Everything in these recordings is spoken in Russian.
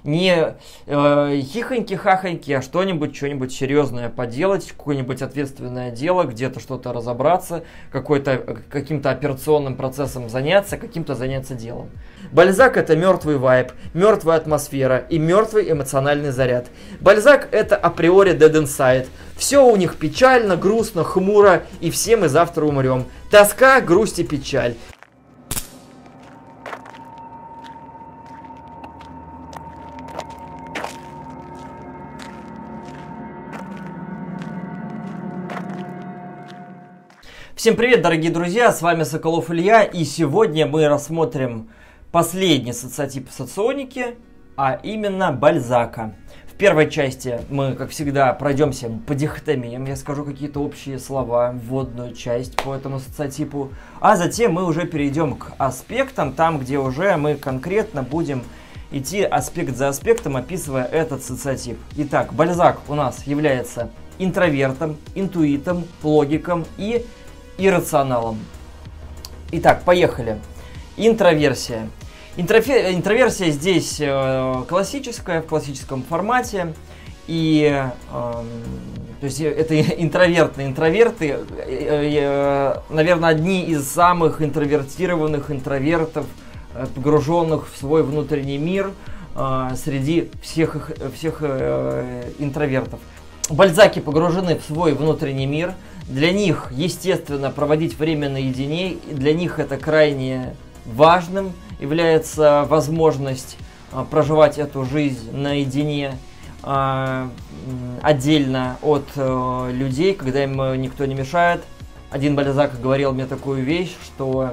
Не хихоньки-хахоньки, а что-нибудь серьезное поделать, какое-нибудь ответственное дело, где-то что-то разобраться, каким-то операционным процессом заняться, каким-то заняться делом. Бальзак — это мертвый вайб, мертвая атмосфера и мертвый эмоциональный заряд. Бальзак — это априори dead inside. Все у них печально, грустно, хмуро, и все мы завтра умрем. Тоска, грусть и печаль. Всем привет, дорогие друзья, с вами Соколов Илья, и сегодня мы рассмотрим последний социотип в соционике, а именно Бальзака. В первой части мы, как всегда, пройдемся по дихотомиям, я скажу какие-то общие слова, вводную часть по этому социотипу, а затем мы уже перейдем к аспектам, там, где уже мы конкретно будем идти аспект за аспектом, описывая этот социотип. Итак, Бальзак у нас является интровертом, интуитом, логиком и иррационалом. Итак, поехали. Интроверсия. Интроверсия здесь классическая, в классическом формате. И то есть это интровертные интроверты, наверное, одни из самых интровертированных интровертов, погруженных в свой внутренний мир среди всех интровертов. Бальзаки погружены в свой внутренний мир. Для них, естественно, проводить время наедине, для них это крайне важным является возможность проживать эту жизнь наедине, отдельно от людей, когда им никто не мешает. Один Бальзак говорил мне такую вещь, что,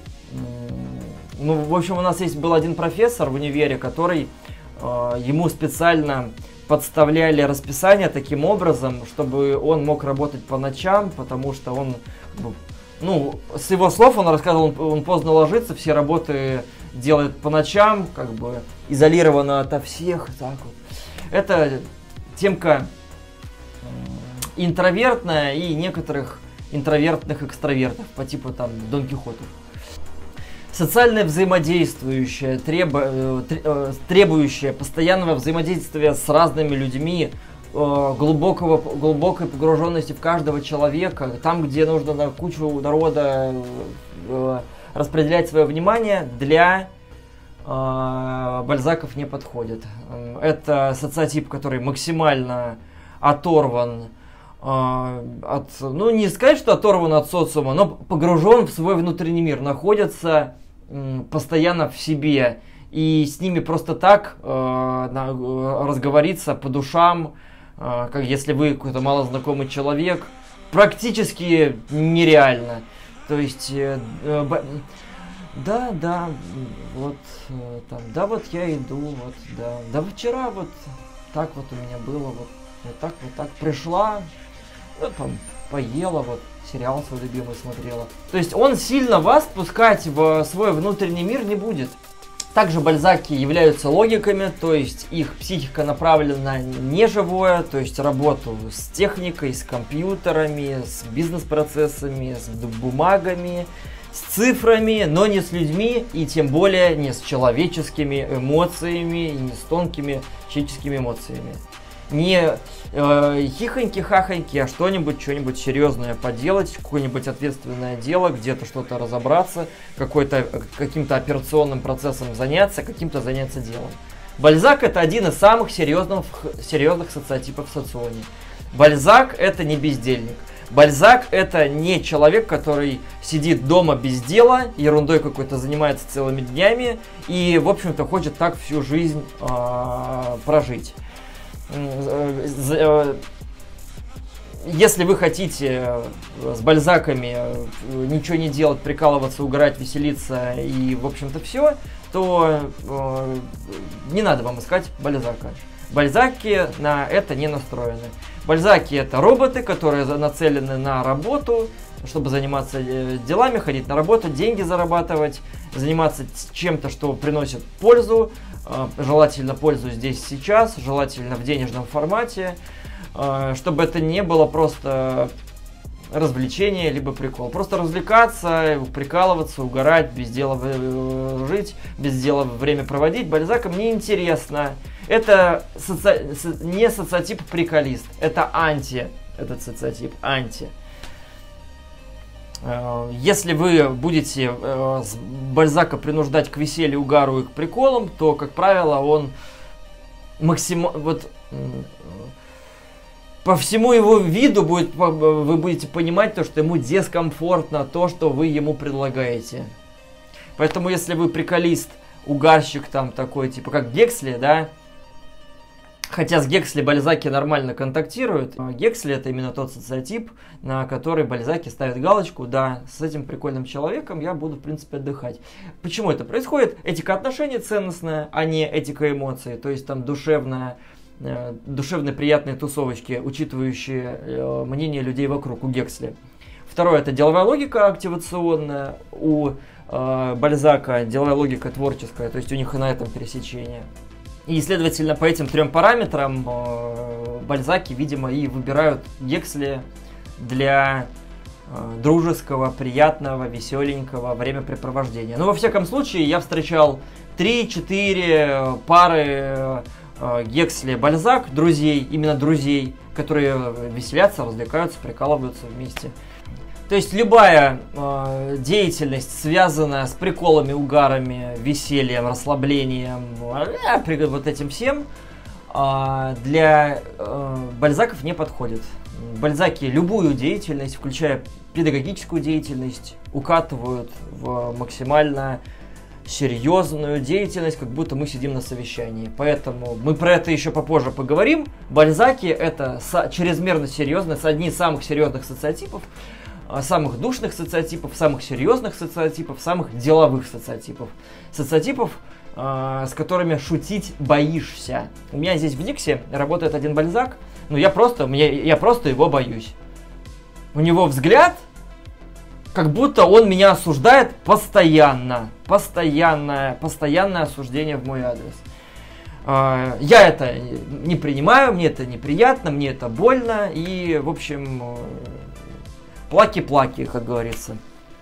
в общем, у нас был один профессор в универе, который ему специально подставляли расписание таким образом, чтобы он мог работать по ночам, потому что он, с его слов он рассказывал, он поздно ложится, все работы делает по ночам, как бы изолированно ото всех. Так вот. Это темка интровертная и некоторых интровертных экстравертов по типу там Дон Кихотов. Социально взаимодействующее, требующее постоянного взаимодействия с разными людьми, глубокой погруженности в каждого человека, там, где нужно на кучу народа распределять свое внимание, для Бальзаков не подходит. Это социотип, который максимально оторван не сказать, что оторван от социума, но погружен в свой внутренний мир, находится постоянно в себе, и с ними просто так разговориться по душам, как если вы какой-то малознакомый человек, практически нереально. То есть, вот я иду, вчера вот так вот у меня было, вот так пришла, поела, сериал свой любимый смотрела. То есть он сильно вас пускать в свой внутренний мир не будет. Также Бальзаки являются логиками, то есть их психика направлена не живое, то есть работу с техникой, с компьютерами, с бизнес-процессами, с бумагами, с цифрами, но не с людьми и тем более не с человеческими эмоциями и не с тонкими человеческими эмоциями. Не хихоньки-хахоньки, а что-нибудь серьезное поделать, какое-нибудь ответственное дело, где-то что-то разобраться, каким-то операционным процессом заняться, каким-то заняться делом. Бальзак — это один из самых серьезных социотипов в соционе. Бальзак — это не бездельник. Бальзак — это не человек, который сидит дома без дела, ерундой какой-то занимается целыми днями и, в общем-то, хочет так всю жизнь прожить. Если вы хотите с Бальзаками ничего не делать, прикалываться, угорать, веселиться и, в общем-то, все, то не надо вам искать Бальзака. Бальзаки на это не настроены. Бальзаки — это роботы, которые нацелены на работу, чтобы заниматься делами, ходить на работу, деньги зарабатывать, заниматься чем-то, что приносит пользу, желательно пользу здесь сейчас, желательно в денежном формате, чтобы это не было просто развлечение, либо прикол. Просто развлекаться, прикалываться, угорать, без дела жить, без дела время проводить Бальзакам неинтересно. Это не социотип приколист, это этот социотип анти. Если вы будете Бальзака принуждать к веселью, угару и к приколам, то, как правило, он по всему его виду вы будете понимать то, что ему дискомфортно то, что вы ему предлагаете. Поэтому, если вы приколист, угарщик там такой, типа как Гексли, да, хотя с Гексли Бальзаки нормально контактируют, Гексли это именно тот социотип, на который Бальзаки ставят галочку, да, с этим прикольным человеком я буду, в принципе, отдыхать. Почему это происходит? Этика отношений ценностная, а не этика эмоций, то есть там душевные приятные тусовочки, учитывающие мнение людей вокруг, у Гексли. Второе, это деловая логика активационная, у Бальзака деловая логика творческая, то есть у них и на этом пересечение. И, следовательно, по этим трем параметрам Бальзаки, видимо, и выбирают Гексли для дружеского, приятного, веселенького времяпрепровождения. Но, во всяком случае, я встречал 3-4 пары Гексли-Бальзак, друзей, именно друзей, которые веселятся, развлекаются, прикалываются вместе. То есть любая деятельность, связанная с приколами, угарами, весельем, расслаблением, вот этим всем, для Бальзаков не подходит. Бальзаки любую деятельность, включая педагогическую деятельность, укатывают в максимально серьезную деятельность, как будто мы сидим на совещании. Поэтому мы про это еще попозже поговорим. Бальзаки это чрезмерно серьезно, одни из самых серьезных социотипов, самых душных социотипов, самых серьезных социотипов, самых деловых социотипов. Социотипов, с которыми шутить боишься. У меня здесь в Диксе работает один Бальзак, но я просто его боюсь. У него взгляд, как будто он меня осуждает постоянно. Постоянное осуждение в мой адрес. Я это не принимаю, мне это неприятно, мне это больно. И, в общем, плаки-плаки, как говорится.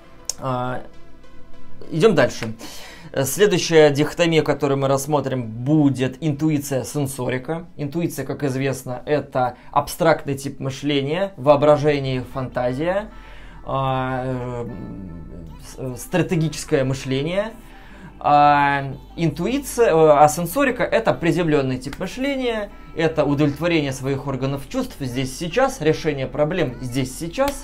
Идем дальше. Следующая дихотомия, которую мы рассмотрим, будет интуиция-сенсорика. Интуиция, как известно, это абстрактный тип мышления, воображение, фантазия, стратегическое мышление. А сенсорика это приземленный тип мышления, это удовлетворение своих органов чувств здесь сейчас, решение проблем здесь сейчас.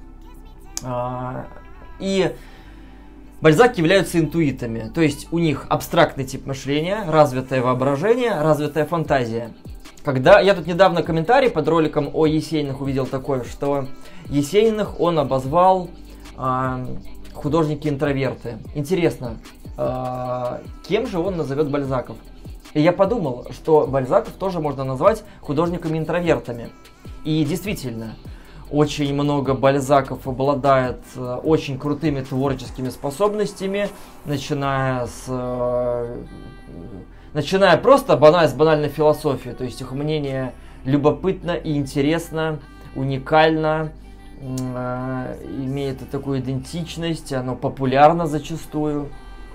И Бальзаки являются интуитами, то есть у них абстрактный тип мышления, развитое воображение, развитая фантазия. Когда я тут недавно комментарий под роликом о Есениных увидел такое, что Есениных он обозвал художники-интроверты. Интересно, кем же он назовет Бальзаков? И я подумал, что Бальзаков тоже можно назвать художниками-интровертами. И действительно, очень много Бальзаков обладает очень крутыми творческими способностями, начиная просто с банальной философии, то есть их мнение любопытно и интересно, уникально, имеет такую идентичность, оно популярно зачастую.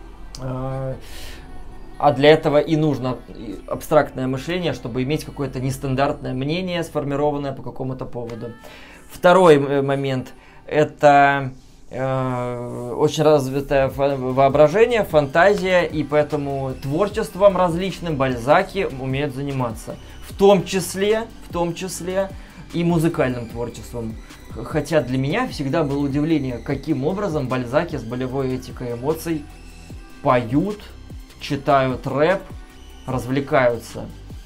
А для этого и нужно абстрактное мышление, чтобы иметь какое-то нестандартное мнение, сформированное по какому-то поводу. Второй момент – это очень развитое воображение, фантазия, и поэтому творчеством различным Бальзаки умеют заниматься. В том числе и музыкальным творчеством. Хотя для меня всегда было удивление, каким образом Бальзаки с болевой этикой эмоций поют, читают рэп, развлекаются.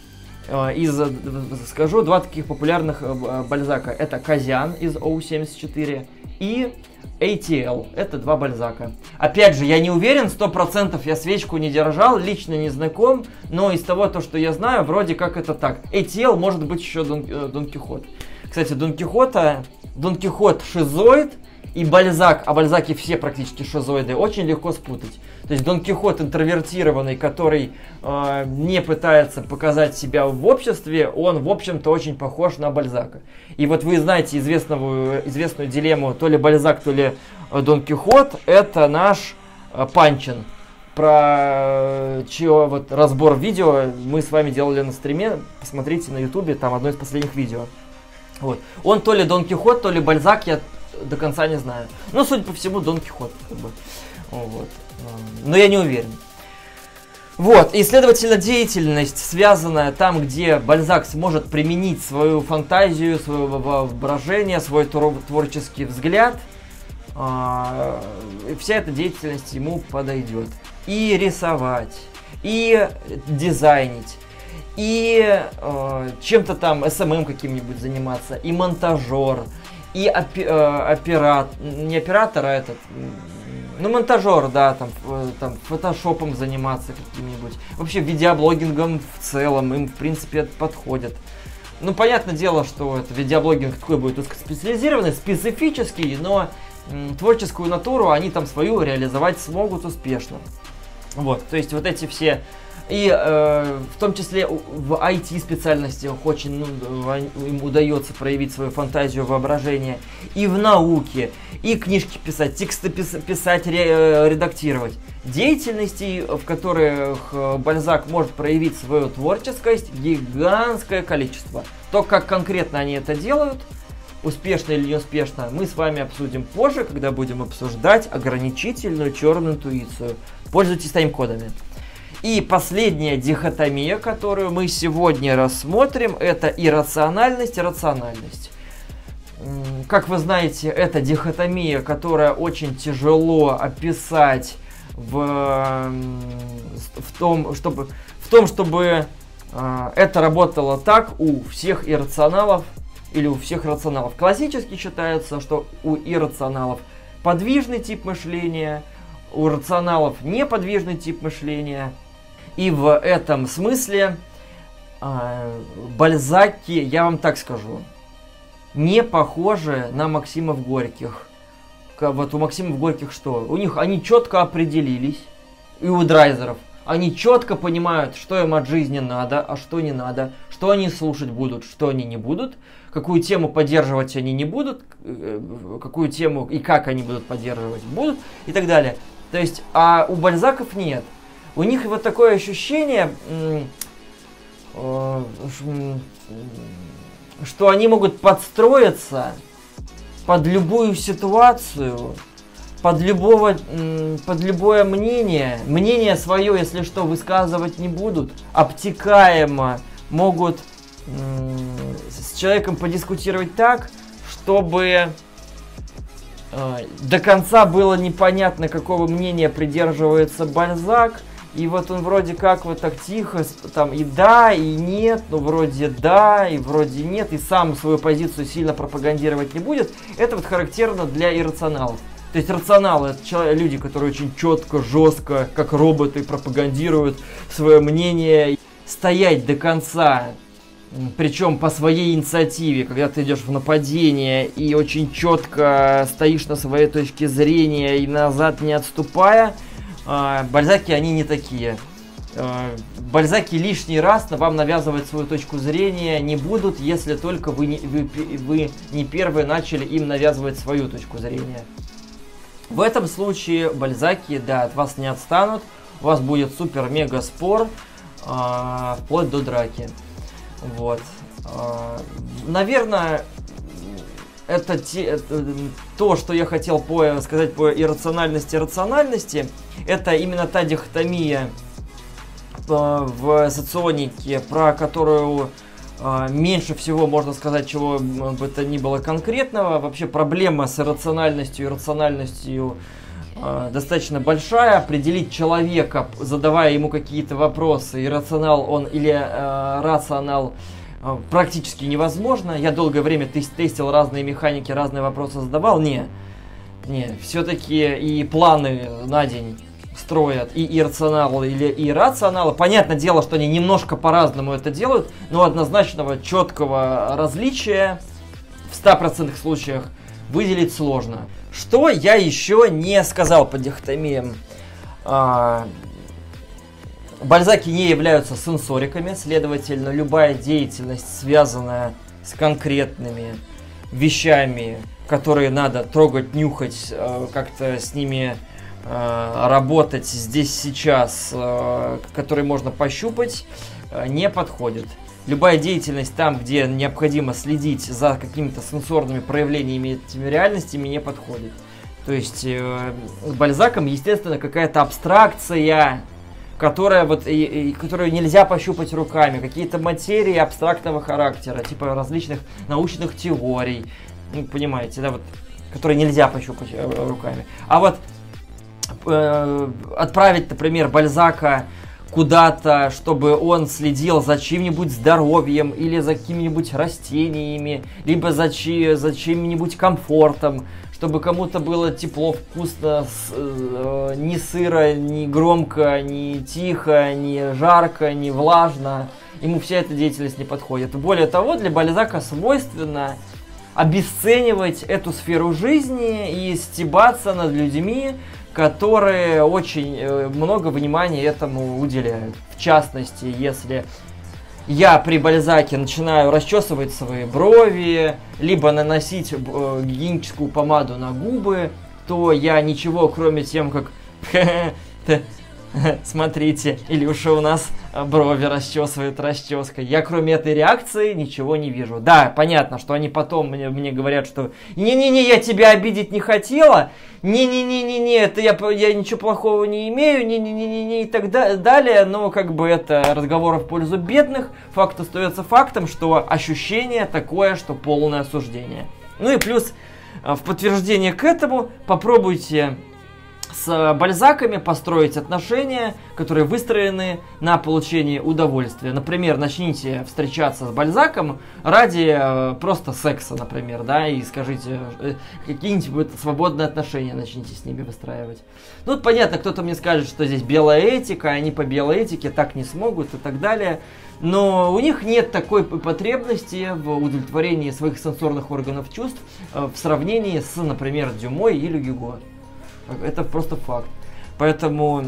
Скажу два таких популярных Бальзака. Это Козян из OU74 и ATL. Это два Бальзака. Опять же, я не уверен, 100% я свечку не держал, лично не знаком, но из того, что я знаю, вроде как это так. ATL может быть еще Дон Кихот. Кстати, Дон Кихот шизоид и Бальзак, а Бальзаки все практически шизоиды, очень легко спутать. То есть Дон Кихот интровертированный, который не пытается показать себя в обществе, он, в общем-то, очень похож на Бальзака. И вот вы знаете известную дилемму, то ли Бальзак, то ли Дон Кихот, это наш Панчин. про чье вот разбор видео мы с вами делали на стриме. Посмотрите на ютубе, там одно из последних видео. Вот. Он то ли Дон Кихот, то ли Бальзак, я до конца не знаю. Но, судя по всему, Дон Кихот. Как бы. Вот. Но я не уверен. Вот, и, следовательно, деятельность, связанная там, где Бальзак сможет применить свою фантазию, свое воображение, свой творческий взгляд, вся эта деятельность ему подойдет. И рисовать, и дизайнить, и чем-то там, СММ каким-нибудь заниматься, и монтажер, и не оператор, а этот... Ну, монтажер, да, там фотошопом заниматься каким-нибудь. Вообще, видеоблогингом в целом им, в принципе, это подходит. Ну, понятное дело, что это видеоблогинг такой будет узкоспециализированный, специфический, но творческую натуру они там свою реализовать смогут успешно. Вот, то есть вот эти все... И в том числе в IT-специальностях очень им удается проявить свою фантазию, воображение. И в науке, и книжки писать, тексты писать, редактировать. Деятельностей, в которых Бальзак может проявить свою творческость, гигантское количество. То, как конкретно они это делают, успешно или неуспешно, мы с вами обсудим позже, когда будем обсуждать ограничительную черную интуицию. Пользуйтесь тайм-кодами. И последняя дихотомия, которую мы сегодня рассмотрим, это иррациональность и рациональность. Как вы знаете, это дихотомия, которая очень тяжело описать в том, чтобы это работало так у всех иррационалов или у всех рационалов. Классически считается, что у иррационалов подвижный тип мышления, у рационалов неподвижный тип мышления. И в этом смысле Бальзаки, я вам так скажу, не похожи на Максимов Горьких. Вот у Максимов Горьких что? У них они четко определились, и у Драйзеров. Они четко понимают, что им от жизни надо, а что не надо, что они слушать будут, что они не будут, какую тему поддерживать они не будут, какую тему и как они будут поддерживать будут и так далее. То есть, а у Бальзаков нет. У них вот такое ощущение, что они могут подстроиться под любую ситуацию, под любое мнение. Мнение свое, если что, высказывать не будут. Обтекаемо могут с человеком подискутировать так, чтобы до конца было непонятно, какого мнения придерживается Бальзак. И вот он вроде как вот так тихо, там и да, и нет, ну вроде да, и вроде нет, и сам свою позицию сильно пропагандировать не будет. Это вот характерно для иррационалов. То есть рационалы — это люди, которые очень четко, жестко, как роботы, пропагандируют свое мнение. Стоять до конца, причем по своей инициативе, когда ты идешь в нападение и очень четко стоишь на своей точке зрения и назад не отступая, Бальзаки, они не такие. Бальзаки лишний раз вам навязывать свою точку зрения не будут, если только вы не первые начали им навязывать свою точку зрения. В этом случае Бальзаки, да, от вас не отстанут. У вас будет супер-мега спор, вплоть до драки. Вот. Наверное, это то, что я хотел сказать по иррациональности и рациональности. Это именно та дихотомия в соционике, про которую меньше всего можно сказать чего бы то ни было конкретного. Вообще проблема с иррациональностью и рациональностью достаточно большая. Определить человека, задавая ему какие-то вопросы, иррационал он или рационал, практически невозможно. Я долгое время тестил разные механики, разные вопросы задавал. Не, все-таки и планы на день строят и иррационалы или иррационалы. Понятное дело, что они немножко по-разному это делают, но однозначного четкого различия в 100% случаях выделить сложно. Что я еще не сказал по дихотомиям? Бальзаки не являются сенсориками, следовательно, любая деятельность, связанная с конкретными вещами, которые надо трогать, нюхать, как-то с ними работать здесь сейчас, который можно пощупать, не подходит. Любая деятельность там, где необходимо следить за какими-то сенсорными проявлениями этими реальностями, не подходит. То есть с Бальзаком, естественно, какая-то абстракция, которая которую нельзя пощупать руками, какие-то материи абстрактного характера, типа различных научных теорий, ну, понимаете, да, вот, которые нельзя пощупать руками. А вот отправить, например, Бальзака куда-то, чтобы он следил за чьим-нибудь здоровьем или за какими-нибудь растениями, либо за чьим-нибудь комфортом, чтобы кому-то было тепло, вкусно, не сыро, не громко, не тихо, не жарко, не влажно. Ему вся эта деятельность не подходит. Более того, для Бальзака свойственно обесценивать эту сферу жизни и стебаться над людьми, которые очень много внимания этому уделяют. В частности, если я при Бальзаке начинаю расчесывать свои брови, либо наносить гигиеническую помаду на губы, то я ничего, кроме тем, как смотрите, Илюша у нас брови расчесывает расческой. Я кроме этой реакции ничего не вижу. Да, понятно, что они потом мне говорят, что не-не-не, я тебя обидеть не хотела, не-не-не-не-не, это я ничего плохого не имею, не-не-не-не-не и так далее. Но как бы это разговоры в пользу бедных. Факт остается фактом, что ощущение такое, что полное осуждение. Ну и плюс в подтверждение к этому попробуйте с Бальзаками построить отношения, которые выстроены на получении удовольствия. Например, начните встречаться с Бальзаком ради просто секса, например, да, и скажите, какие-нибудь свободные отношения начните с ними выстраивать. Ну, понятно, кто-то мне скажет, что здесь белая этика, они по белой этике так не смогут и так далее. Но у них нет такой потребности в удовлетворении своих сенсорных органов чувств в сравнении с, например, Дюмой или Гюго. Это просто факт. Поэтому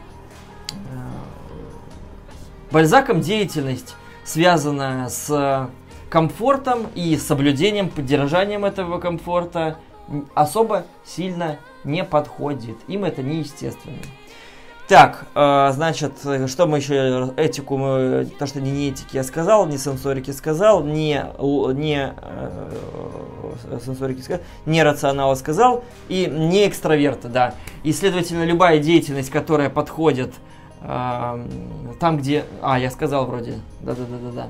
Бальзаком деятельность, связанная с комфортом и соблюдением, поддержанием этого комфорта, особо сильно не подходит. Им это неестественно. Так, значит, что мы еще, этику, то, что не этики я сказал, не сенсорики сказал, не сенсорики сказал, не рационала сказал и не экстраверта, да. И, следовательно, любая деятельность, которая подходит там, где... я сказал вроде, да.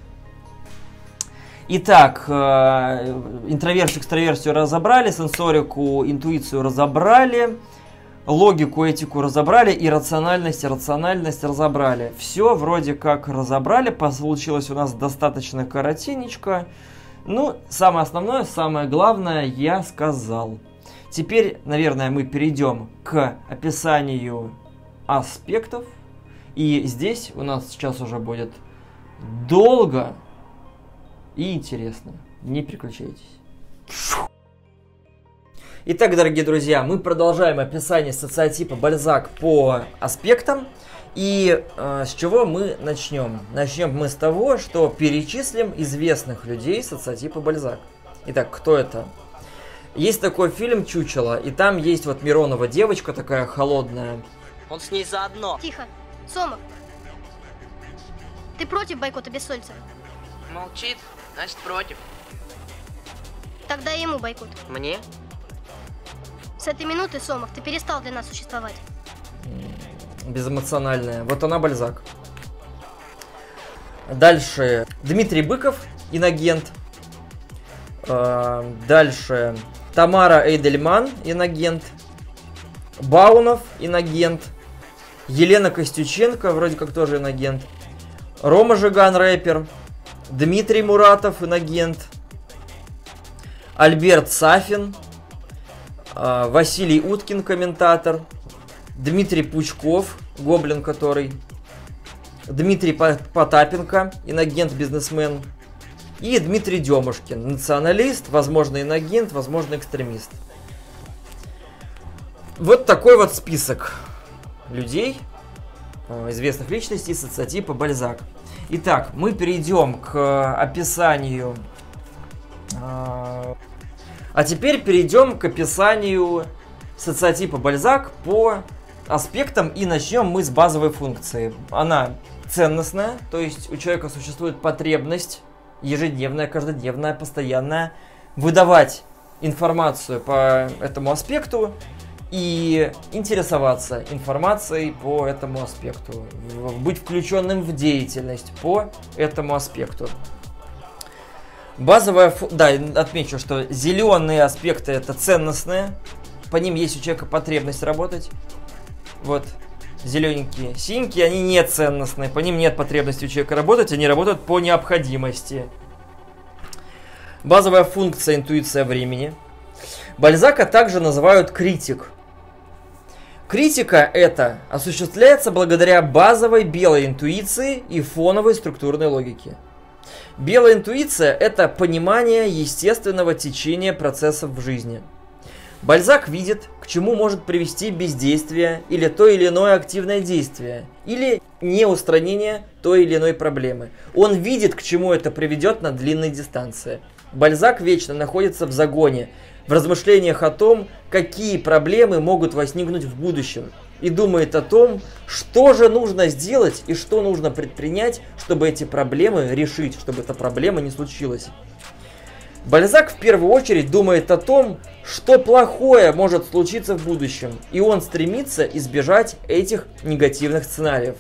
Итак, интроверсию, экстраверсию разобрали, сенсорику, интуицию разобрали. Логику, этику разобрали и рациональность разобрали. Все вроде как разобрали, получилось у нас достаточно коротенечко. Ну, самое основное, самое главное я сказал. Теперь, наверное, мы перейдем к описанию аспектов. И здесь у нас сейчас уже будет долго и интересно. Не переключайтесь. Итак, дорогие друзья, мы продолжаем описание социотипа Бальзак по аспектам. И с чего мы начнем? Начнем мы с того, что перечислим известных людей социотипа Бальзак. Итак, кто это? Есть такой фильм «Чучело», и там есть вот Миронова девочка такая холодная. Он с ней заодно. Тихо. Сомов, ты против бойкота Бессольцева? Молчит, значит против. Тогда ему бойкот. Мне? С этой минуты, Сомов, ты перестал для нас существовать. Безэмоциональная. Вот она Бальзак. Дальше Дмитрий Быков, инагент. Дальше Тамара Эйдельман, инагент. Баунов, инагент. Елена Костюченко, вроде как тоже инагент. Рома Жиган, рэпер. Дмитрий Муратов, инагент. Альберт Сафин. Василий Уткин, комментатор. Дмитрий Пучков, гоблин который. Дмитрий Потапенко, инагент, бизнесмен. И Дмитрий Демушкин, националист, возможно инагент, возможно экстремист. Вот такой вот список людей, известных личностей социотипа Бальзак. Итак, мы перейдем к описанию... А теперь перейдем к описанию социотипа Бальзак по аспектам, и начнем мы с базовой функции. Она ценностная, то есть у человека существует потребность ежедневная, каждодневная, постоянная выдавать информацию по этому аспекту и интересоваться информацией по этому аспекту, быть включенным в деятельность по этому аспекту. Базовая, да, отмечу, что зеленые аспекты это ценностные, по ним есть у человека потребность работать. Вот, зелененькие, синенькие, они не ценностные, по ним нет потребности у человека работать, они работают по необходимости. Базовая функция интуиция времени. Бальзака также называют критик. Критика это осуществляется благодаря базовой белой интуиции и фоновой структурной логике. Белая интуиция это понимание естественного течения процессов в жизни. Бальзак видит, к чему может привести бездействие или то или иное активное действие, или неустранение той или иной проблемы. Он видит, к чему это приведет на длинной дистанции. Бальзак вечно находится в загоне, в размышлениях о том, какие проблемы могут возникнуть в будущем, и думает о том, что же нужно сделать и что нужно предпринять, чтобы эти проблемы решить, чтобы эта проблема не случилась. Бальзак в первую очередь думает о том, что плохое может случиться в будущем, и он стремится избежать этих негативных сценариев.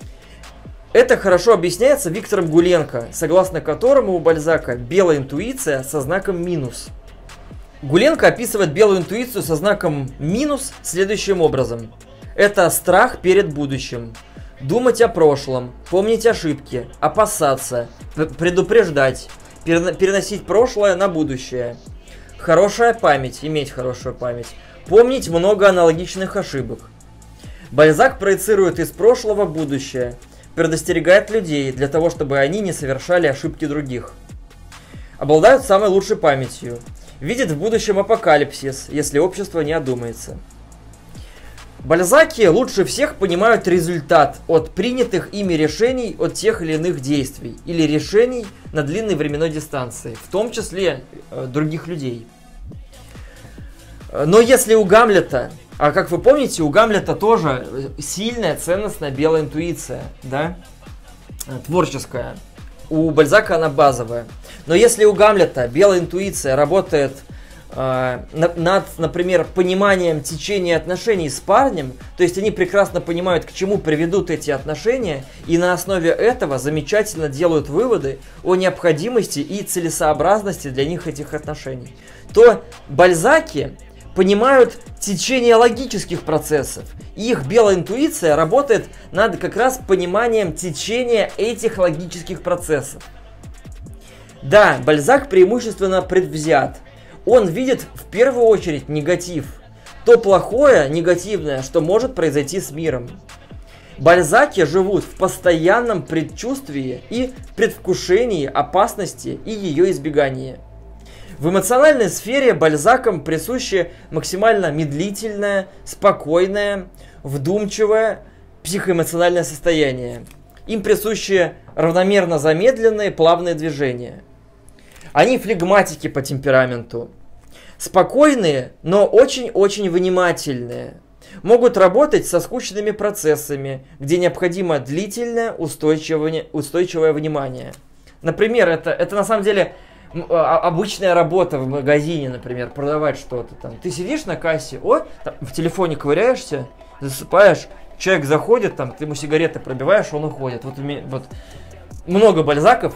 Это хорошо объясняется Виктором Гуленко, согласно которому у Бальзака белая интуиция со знаком минус. Гуленко описывает белую интуицию со знаком минус следующим образом. Это страх перед будущим. Думать о прошлом, помнить ошибки, опасаться, предупреждать, переносить прошлое на будущее. Хорошая память, иметь хорошую память. Помнить много аналогичных ошибок. Бальзак проецирует из прошлого будущее, предостерегает людей для того, чтобы они не совершали ошибки других. Обладают самой лучшей памятью. Видит в будущем апокалипсис, если общество не одумается. Бальзаки лучше всех понимают результат от принятых ими решений от тех или иных действий или решений на длинной временной дистанции, в том числе других людей. Но если у Гамлета, а как вы помните, у Гамлета тоже сильная, ценностная белая интуиция, да, творческая, у Бальзака она базовая. Но если у Гамлета белая интуиция работает над, например, пониманием течения отношений с парнем, то есть они прекрасно понимают, к чему приведут эти отношения, и на основе этого замечательно делают выводы о необходимости и целесообразности для них этих отношений, то Бальзаки понимают течение логических процессов, и их белая интуиция работает над как раз пониманием течения этих логических процессов. Да, Бальзак преимущественно предвзят. Он видит в первую очередь негатив, то плохое, негативное, что может произойти с миром. Бальзаки живут в постоянном предчувствии и предвкушении опасности и ее избегании. В эмоциональной сфере Бальзакам присуще максимально медлительное, спокойное, вдумчивое психоэмоциональное состояние. Им присущи равномерно замедленные плавные движения. Они флегматики по темпераменту. Спокойные, но очень-очень внимательные. Могут работать со скучными процессами, где необходимо длительное, устойчивое внимание. Например, это на самом деле обычная работа в магазине, например, продавать что-то там. Ты сидишь на кассе, там, в телефоне ковыряешься, засыпаешь, человек заходит, там, ты ему сигареты пробиваешь, он уходит. Вот много Бальзаков,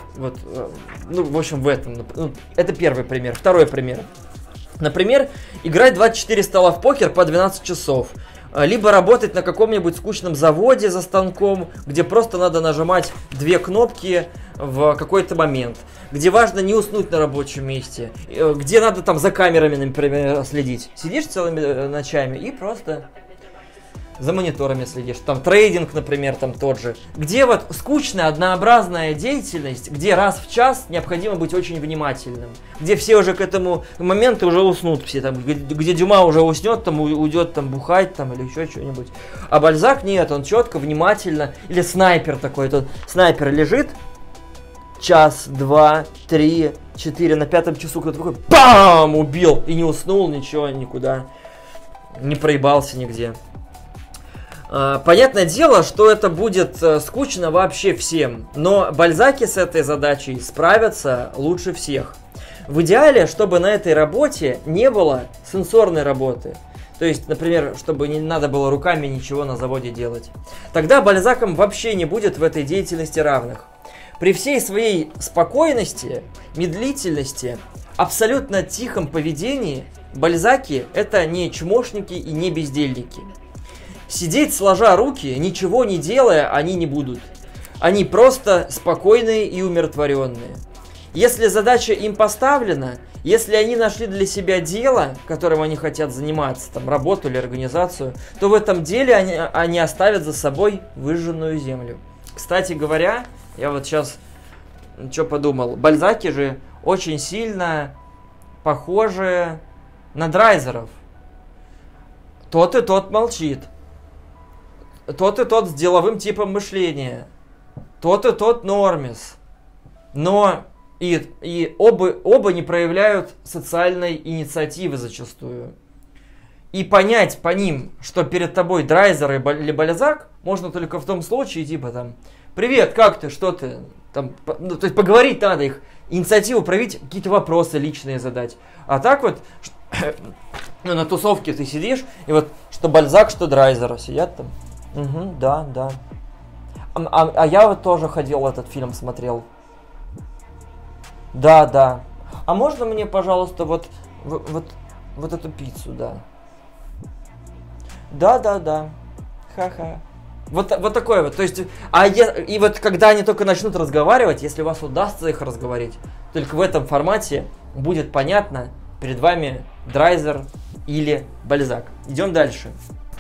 в общем, в этом. Это первый пример. Второй пример. Например, играть 24 стола в покер по 12 часов. Либо работать на каком-нибудь скучном заводе за станком, где просто надо нажимать 2 кнопки в какой-то момент. Где важно не уснуть на рабочем месте. Где надо там за камерами, например, следить. Сидишь целыми ночами и просто за мониторами следишь. Там трейдинг, например, там тот же. Где вот скучная, однообразная деятельность, где раз в час необходимо быть очень внимательным. Где все уже к этому моменту уже уснут все. Там, где Дюма уже уснет, там уйдет там бухать там, или еще что-нибудь. А Бальзак нет, он четко, внимательно. Или снайпер такой. Снайпер лежит. Час, 2, 3, 4. На 5-м часу кто-то такой, пам, убил. И не уснул, ничего, никуда. не проебался нигде. Понятное дело, что это будет скучно вообще всем, но Бальзаки с этой задачей справятся лучше всех. В идеале, чтобы на этой работе не было сенсорной работы. То есть, например, чтобы не надо было руками ничего на заводе делать. Тогда Бальзакам вообще не будет в этой деятельности равных. При всей своей спокойности, медлительности, абсолютно тихом поведении, Бальзаки это не чмошники и не бездельники. Сидеть сложа руки, ничего не делая, они не будут. Они просто спокойные и умиротворенные. Если задача им поставлена, если они нашли для себя дело, которым они хотят заниматься, там, работу или организацию, то в этом деле они оставят за собой выжженную землю. Кстати говоря, я вот сейчас что подумал, Бальзаки же очень сильно похожи на драйзеров. Тот и тот молчит. Тот и тот с деловым типом мышления. Тот и тот нормис. Но и оба не проявляют социальной инициативы зачастую. И понять по ним, что перед тобой драйзер или Бальзак, можно только в том случае, типа там, привет, как ты, что ты? Там, ну, то есть поговорить надо их, инициативу проявить, какие-то вопросы личные задать. А так вот, ну, на тусовке ты сидишь, и вот что Бальзак, что драйзер сидят там. Угу, да, да. А я вот тоже ходил, этот фильм смотрел. Да, да. А можно мне, пожалуйста, вот эту пиццу, да? Да, да, да. Ха-ха. Вот такое вот. То есть, и вот когда они только начнут разговаривать, если у вас удастся их разговорить, только в этом формате будет понятно, перед вами драйзер или Бальзак. Идем дальше.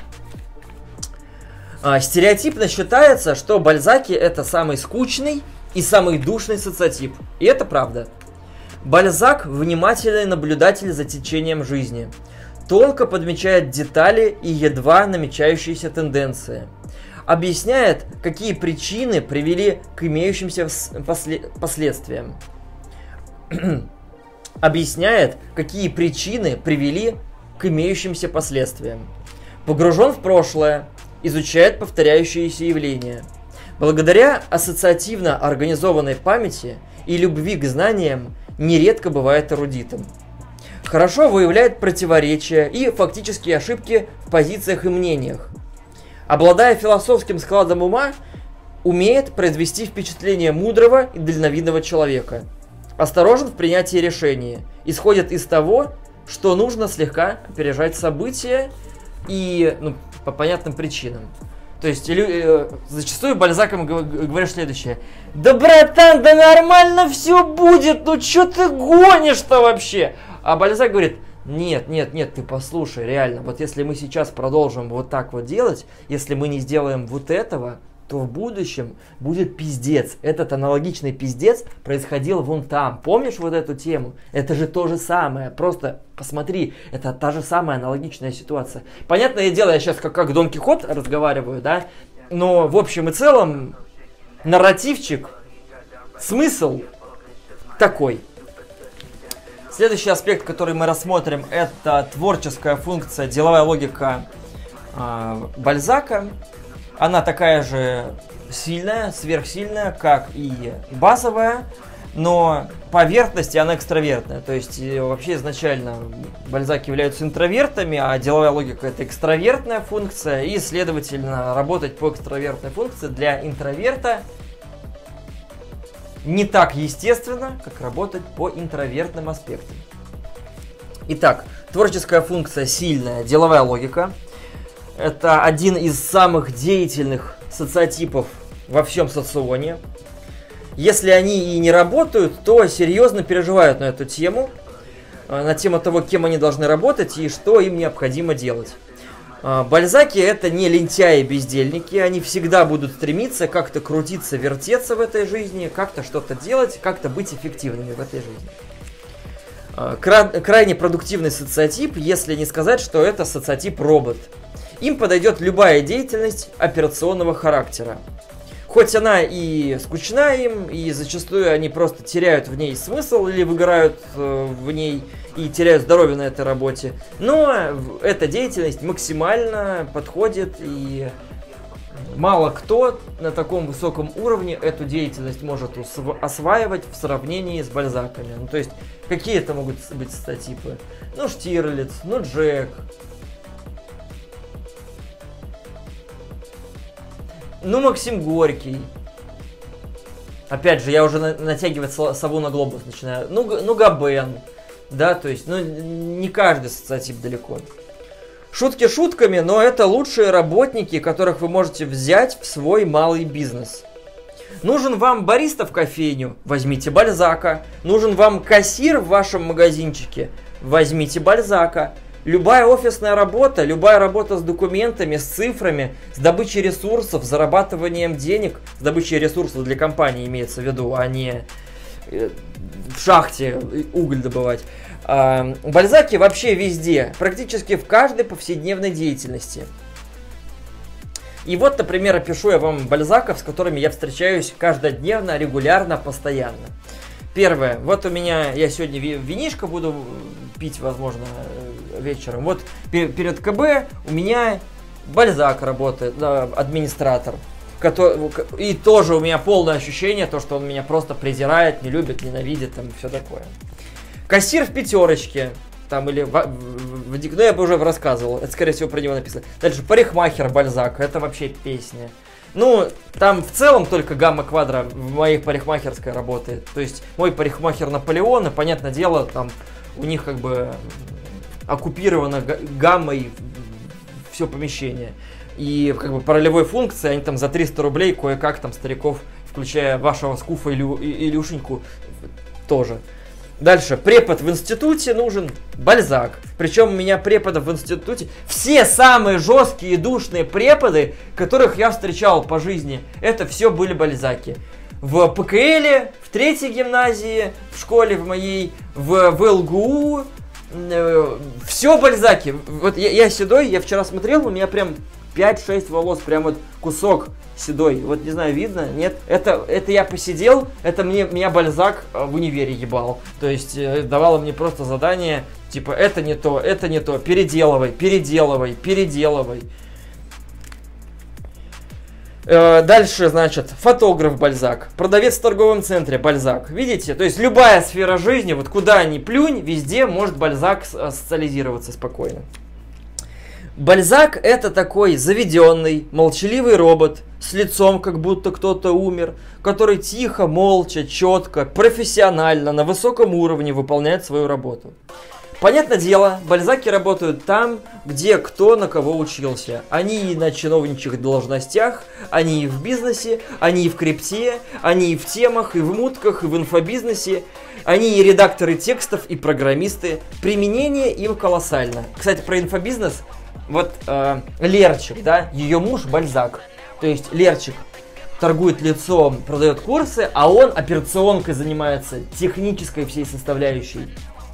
Стереотипно считается, что Бальзаки это самый скучный и самый душный социотип. И это правда. Бальзак – внимательный наблюдатель за течением жизни. Тонко подмечает детали и едва намечающиеся тенденции. Объясняет, какие причины привели к имеющимся последствиям. Объясняет, какие причины привели к имеющимся последствиям. Погружен в прошлое. Изучает повторяющиеся явления. Благодаря ассоциативно организованной памяти и любви к знаниям нередко бывает эрудитом. Хорошо выявляет противоречия и фактические ошибки в позициях и мнениях. Обладая философским складом ума, умеет произвести впечатление мудрого и дальновидного человека. Осторожен в принятии решений. Исходит из того, что нужно слегка опережать события и, по понятным причинам. То есть зачастую Бальзакам говоришь следующее. Да, братан, да нормально все будет, ну что ты гонишь-то вообще? А Бальзак говорит, нет, ты послушай, реально, вот если мы сейчас продолжим вот так вот делать, если мы не сделаем вот этого, то в будущем будет пиздец. Этот аналогичный пиздец происходил вон там. Помнишь вот эту тему? Это же то же самое. Просто посмотри, это та же самая аналогичная ситуация. Понятное дело, я сейчас как Дон Кихот разговариваю, да? Но в общем и целом нарративчик, смысл такой. Следующий аспект, который мы рассмотрим, это творческая функция, деловая логика Бальзака. Она такая же сильная, сверхсильная, как и базовая, но поверхность она экстравертная. То есть вообще изначально Бальзаки являются интровертами, а деловая логика это экстравертная функция, и следовательно работать по экстравертной функции для интроверта не так естественно, как работать по интровертным аспектам. Итак, творческая функция сильная, деловая логика. Это один из самых деятельных социотипов во всем соционе. Если они и не работают, то серьезно переживают на эту тему, на тему того, кем они должны работать и что им необходимо делать. Бальзаки это не лентяи-бездельники, они всегда будут стремиться как-то крутиться, вертеться в этой жизни, как-то что-то делать, как-то быть эффективными в этой жизни. Крайне продуктивный социотип, если не сказать, что это социотип-робот. Им подойдет любая деятельность операционного характера. Хоть она и скучна им, и зачастую они просто теряют в ней смысл или выгорают в ней и теряют здоровье на этой работе, но эта деятельность максимально подходит, и мало кто на таком высоком уровне эту деятельность может осваивать в сравнении с Бальзаками. Ну, то есть, какие это могут быть статипы? Ну, Штирлиц, ну, Джек. Ну, Максим Горький. Опять же, я уже натягивать сову на глобус начинаю. Ну, Габен. Да, то есть, ну, не каждый социотип далеко. Шутки шутками, но это лучшие работники, которых вы можете взять в свой малый бизнес. Нужен вам бариста в кофейню? Возьмите Бальзака. Нужен вам кассир в вашем магазинчике? Возьмите Бальзака. Любая офисная работа, любая работа с документами, с цифрами, с добычей ресурсов, зарабатыванием денег, с добычей ресурсов для компании имеется в виду, а не в шахте уголь добывать. Бальзаки вообще везде, практически в каждой повседневной деятельности. И вот, например, опишу я вам бальзаков, с которыми я встречаюсь каждодневно, регулярно, постоянно. Первое. Вот у меня, я сегодня винишко буду пить, возможно, вечером. Вот перед КБ у меня Бальзак работает, администратор. И тоже у меня полное ощущение, то, что он меня просто презирает, не любит, ненавидит, там, и все такое. Кассир в пятерочке, там, или ну, я бы уже рассказывал, это, скорее всего, про него написано. Дальше парикмахер Бальзак, это вообще песня. Ну, там в целом только гамма квадра в моей парикмахерской работает. То есть, мой парикмахер Наполеон, и, понятное дело, там, у них как бы оккупировано гаммой все помещение. И как бы по ролевой функции они там за 300 рублей кое-как там стариков, включая вашего Скуфа и Илюшеньку, тоже. Дальше, препод в институте нужен Бальзак. Причем у меня преподов в институте, все самые жесткие и душные преподы, которых я встречал по жизни, это все были Бальзаки. В ПКЛе, в третьей гимназии, в школе в моей, в ЛГУ, все Бальзаки. Вот я седой, я вчера смотрел, у меня прям 5-6 волос, прям вот кусок седой. Вот не знаю, видно? Нет? Это я посидел, это меня Бальзак в универе ебал. То есть давало мне просто задание, типа, это не то, переделывай. Дальше, значит, фотограф Бальзак, продавец в торговом центре Бальзак. Видите? То есть любая сфера жизни, вот куда ни плюнь, везде может Бальзак социализироваться спокойно. Бальзак это такой заведенный, молчаливый робот с лицом, как будто кто-то умер, который тихо, молча, четко, профессионально, на высоком уровне выполняет свою работу. Понятное дело, Бальзаки работают там, где кто на кого учился. Они и на чиновничьих должностях, они и в бизнесе, они и в крипте, они и в темах, и в мутках, и в инфобизнесе. Они и редакторы текстов, и программисты. Применение им колоссально. Кстати, про инфобизнес. Вот Лерчик, да, ее муж Бальзак. То есть Лерчик торгует лицом, продает курсы, а он операционкой занимается, технической всей составляющей.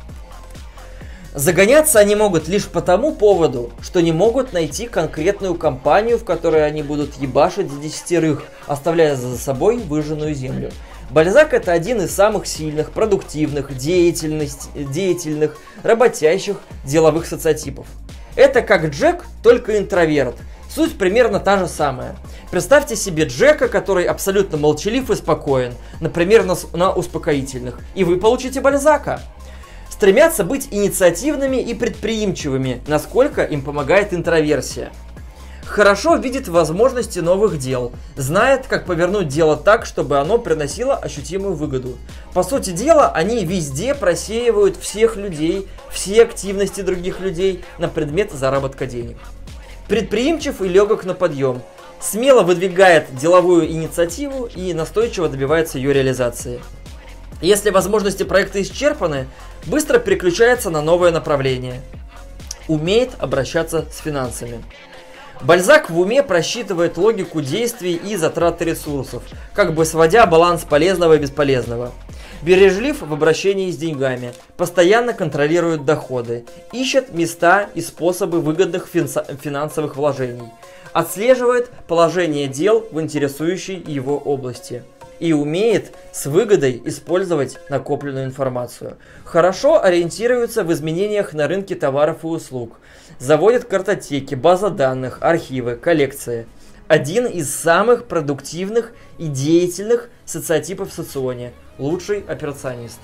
Загоняться они могут лишь по тому поводу, что не могут найти конкретную компанию, в которой они будут ебашить за десятерых, оставляя за собой выжженную землю. Бальзак это один из самых сильных, продуктивных, деятельных, работящих, деловых социотипов. Это как Джек, только интроверт. Суть примерно та же самая. Представьте себе Джека, который абсолютно молчалив и спокоен, например, на успокоительных, и вы получите Бальзака. Стремятся быть инициативными и предприимчивыми, насколько им помогает интроверсия. Хорошо видит возможности новых дел, знает, как повернуть дело так, чтобы оно приносило ощутимую выгоду. По сути дела, они везде просеивают всех людей, все активности других людей на предмет заработка денег. Предприимчив и легок на подъем, смело выдвигает деловую инициативу и настойчиво добивается ее реализации. Если возможности проекта исчерпаны, быстро переключается на новое направление. Умеет обращаться с финансами. Бальзак в уме просчитывает логику действий и затраты ресурсов, как бы сводя баланс полезного и бесполезного. Бережлив в обращении с деньгами, постоянно контролирует доходы, ищет места и способы выгодных финансовых вложений. отслеживает положение дел в интересующей его области и умеет с выгодой использовать накопленную информацию. Хорошо ориентируется в изменениях на рынке товаров и услуг. Заводит картотеки, базы данных, архивы, коллекции. Один из самых продуктивных и деятельных социотипов в соционе. Лучший операционист.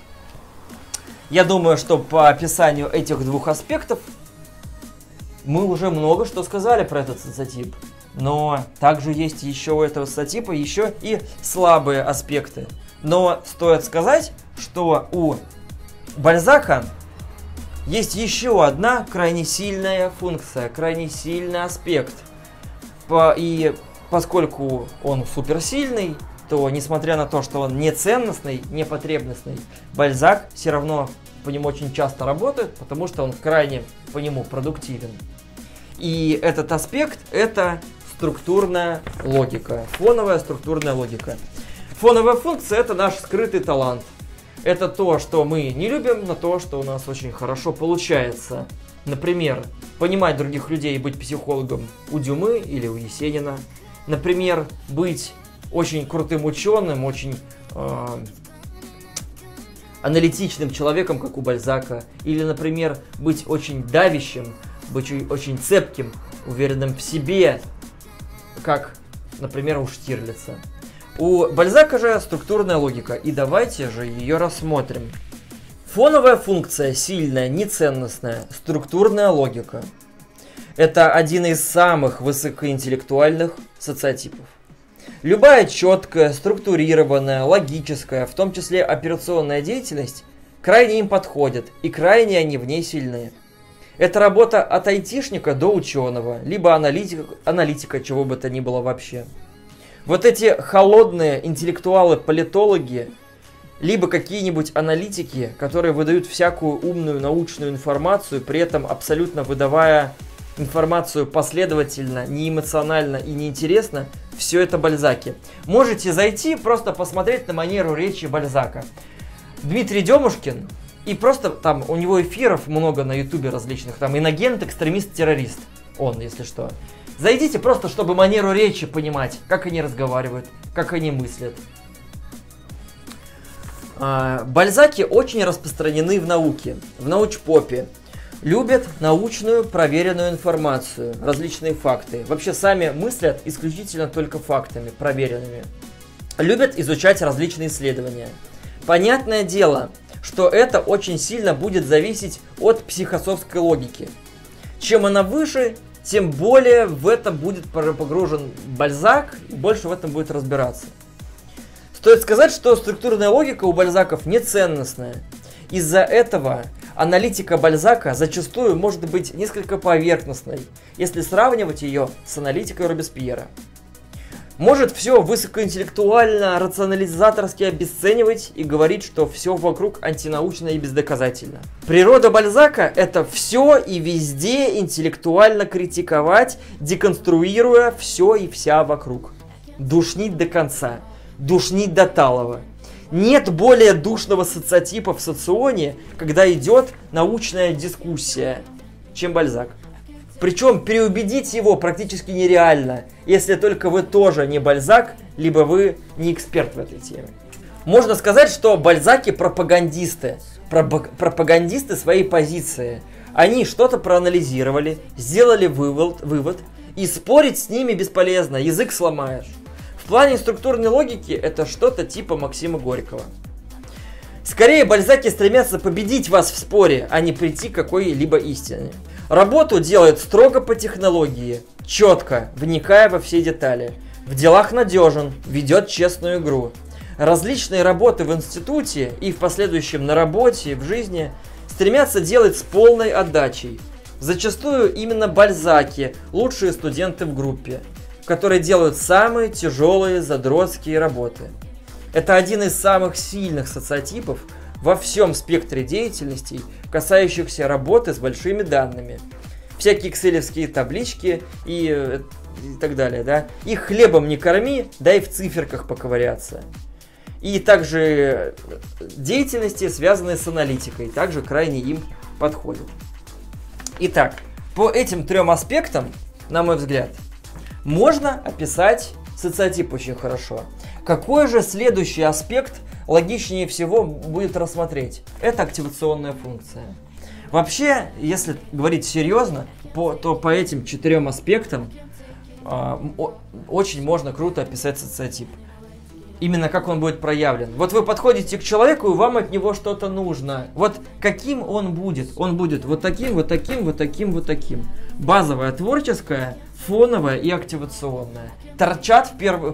Я думаю, что по описанию этих двух аспектов мы уже много что сказали про этот социотип. Но также есть еще у этого социотипа еще и слабые аспекты. Но стоит сказать, что у Бальзака есть еще одна крайне сильная функция, крайне сильный аспект. И поскольку он суперсильный, то несмотря на то, что он не ценностный, не потребностный, Бальзак все равно по нему очень часто работает, потому что он крайне по нему продуктивен. И этот аспект — это структурная логика, фоновая структурная логика. Фоновая функция — это наш скрытый талант. Это то, что мы не любим, но то, что у нас очень хорошо получается. Например, понимать других людей и быть психологом у Дюмы или у Есенина. Например, быть очень крутым ученым, очень аналитичным человеком, как у Бальзака. Или, например, быть очень давящим, быть очень цепким, уверенным в себе, как, например, у Штирлица. У Бальзака же структурная логика, и давайте же ее рассмотрим. Фоновая функция сильная, неценностная, структурная логика. Это один из самых высокоинтеллектуальных социотипов. Любая четкая, структурированная, логическая, в том числе операционная деятельность, крайне им подходит, и крайне они в ней сильны. Это работа от айтишника до ученого, либо аналитика, чего бы то ни было вообще. Вот эти холодные интеллектуалы-политологи, либо какие-нибудь аналитики, которые выдают всякую умную научную информацию, при этом абсолютно выдавая информацию последовательно, неэмоционально и неинтересно, все это Бальзаки. Можете зайти, просто посмотреть на манеру речи Бальзака. Дмитрий Демушкин, и просто там у него эфиров много на ютубе различных, там инагент, экстремист, террорист, он, если что. Зайдите просто, чтобы манеру речи понимать, как они разговаривают, как они мыслят. Бальзаки очень распространены в науке, в научпопе. Любят научную проверенную информацию, различные факты. Вообще сами мыслят исключительно только фактами, проверенными. Любят изучать различные исследования. Понятное дело, что это очень сильно будет зависеть от психософской логики. Чем она выше, тем более в это будет погружен Бальзак, и больше в этом будет разбираться. Стоит сказать, что структурная логика у Бальзаков неценностная. Из-за этого аналитика Бальзака зачастую может быть несколько поверхностной, если сравнивать ее с аналитикой Робеспьера. Может все высокоинтеллектуально, рационализаторски обесценивать и говорить, что все вокруг антинаучно и бездоказательно. Природа Бальзака — это все и везде интеллектуально критиковать, деконструируя все и вся вокруг. Душнить до конца, душнить до талого. Нет более душного социотипа в соционе, когда идет научная дискуссия, чем Бальзак. Причем переубедить его практически нереально, если только вы тоже не Бальзак, либо вы не эксперт в этой теме. Можно сказать, что Бальзаки пропагандисты. Пропагандисты своей позиции. Они что-то проанализировали, сделали вывод, и спорить с ними бесполезно, язык сломаешь. В плане структурной логики это что-то типа Максима Горького. Скорее, Бальзаки стремятся победить вас в споре, а не прийти к какой-либо истине. Работу делают строго по технологии, четко, вникая во все детали. В делах надежен, ведет честную игру. Различные работы в институте и в последующем на работе, в жизни стремятся делать с полной отдачей. Зачастую именно Бальзаки – лучшие студенты в группе, которые делают самые тяжелые задротские работы. Это один из самых сильных социотипов во всем спектре деятельностей, касающихся работы с большими данными. Всякие экселевские таблички и так далее, да. Их хлебом не корми, дай в циферках поковыряться. И также деятельности, связанные с аналитикой, также крайне им подходят. Итак, по этим трем аспектам, на мой взгляд, Можно описать социотип очень хорошо. Какой же следующий аспект логичнее всего будет рассмотреть? Это активационная функция. Вообще, если говорить серьезно, то по этим 4 аспектам очень можно круто описать социотип. Именно как он будет проявлен. Вот вы подходите к человеку, и вам от него что-то нужно. Вот каким он будет? Он будет вот таким, вот таким, вот таким, вот таким. Базовая, творческая, фоновая и активационная. Торчат в первую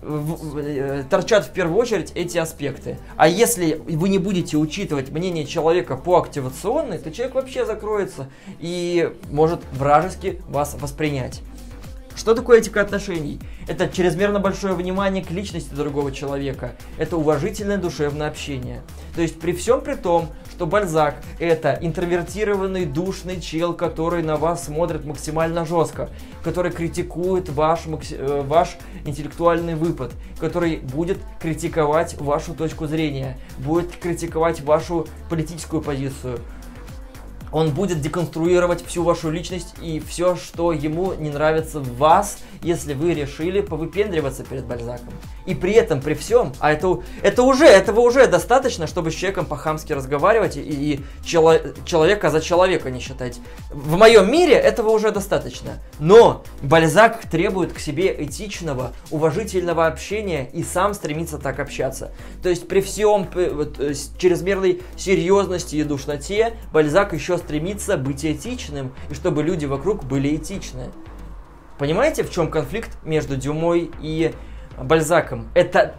очередь эти аспекты. А если вы не будете учитывать мнение человека по активационной, то человек вообще закроется и может вражески вас воспринять. Что такое этика отношений? Это чрезмерно большое внимание к личности другого человека. Это уважительное душевное общение. То есть при всем при том, что Бальзак это интровертированный, душный чел, который на вас смотрит максимально жестко, который критикует ваш интеллектуальный выпад, который будет критиковать вашу точку зрения, будет критиковать вашу политическую позицию. Он будет деконструировать всю вашу личность и все, что ему не нравится в вас, если вы решили повыпендриваться перед Бальзаком. И при этом, при всем, этого уже достаточно, чтобы с человеком по-хамски разговаривать и человека за человека не считать. В моем мире этого уже достаточно. Но Бальзак требует к себе этичного, уважительного общения и сам стремится так общаться. То есть при всем чрезмерной серьезности и душноте Бальзак еще стремится быть этичным, и чтобы люди вокруг были этичны. Понимаете, в чем конфликт между Дюмой и Бальзаком? Это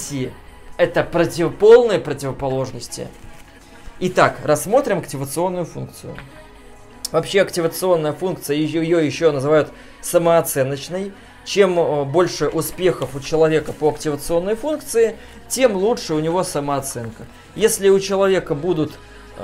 полные противоположности. Итак, рассмотрим активационную функцию. Вообще активационная функция, ее еще называют самооценочной. Чем больше успехов у человека по активационной функции, тем лучше у него самооценка. Если у человека будут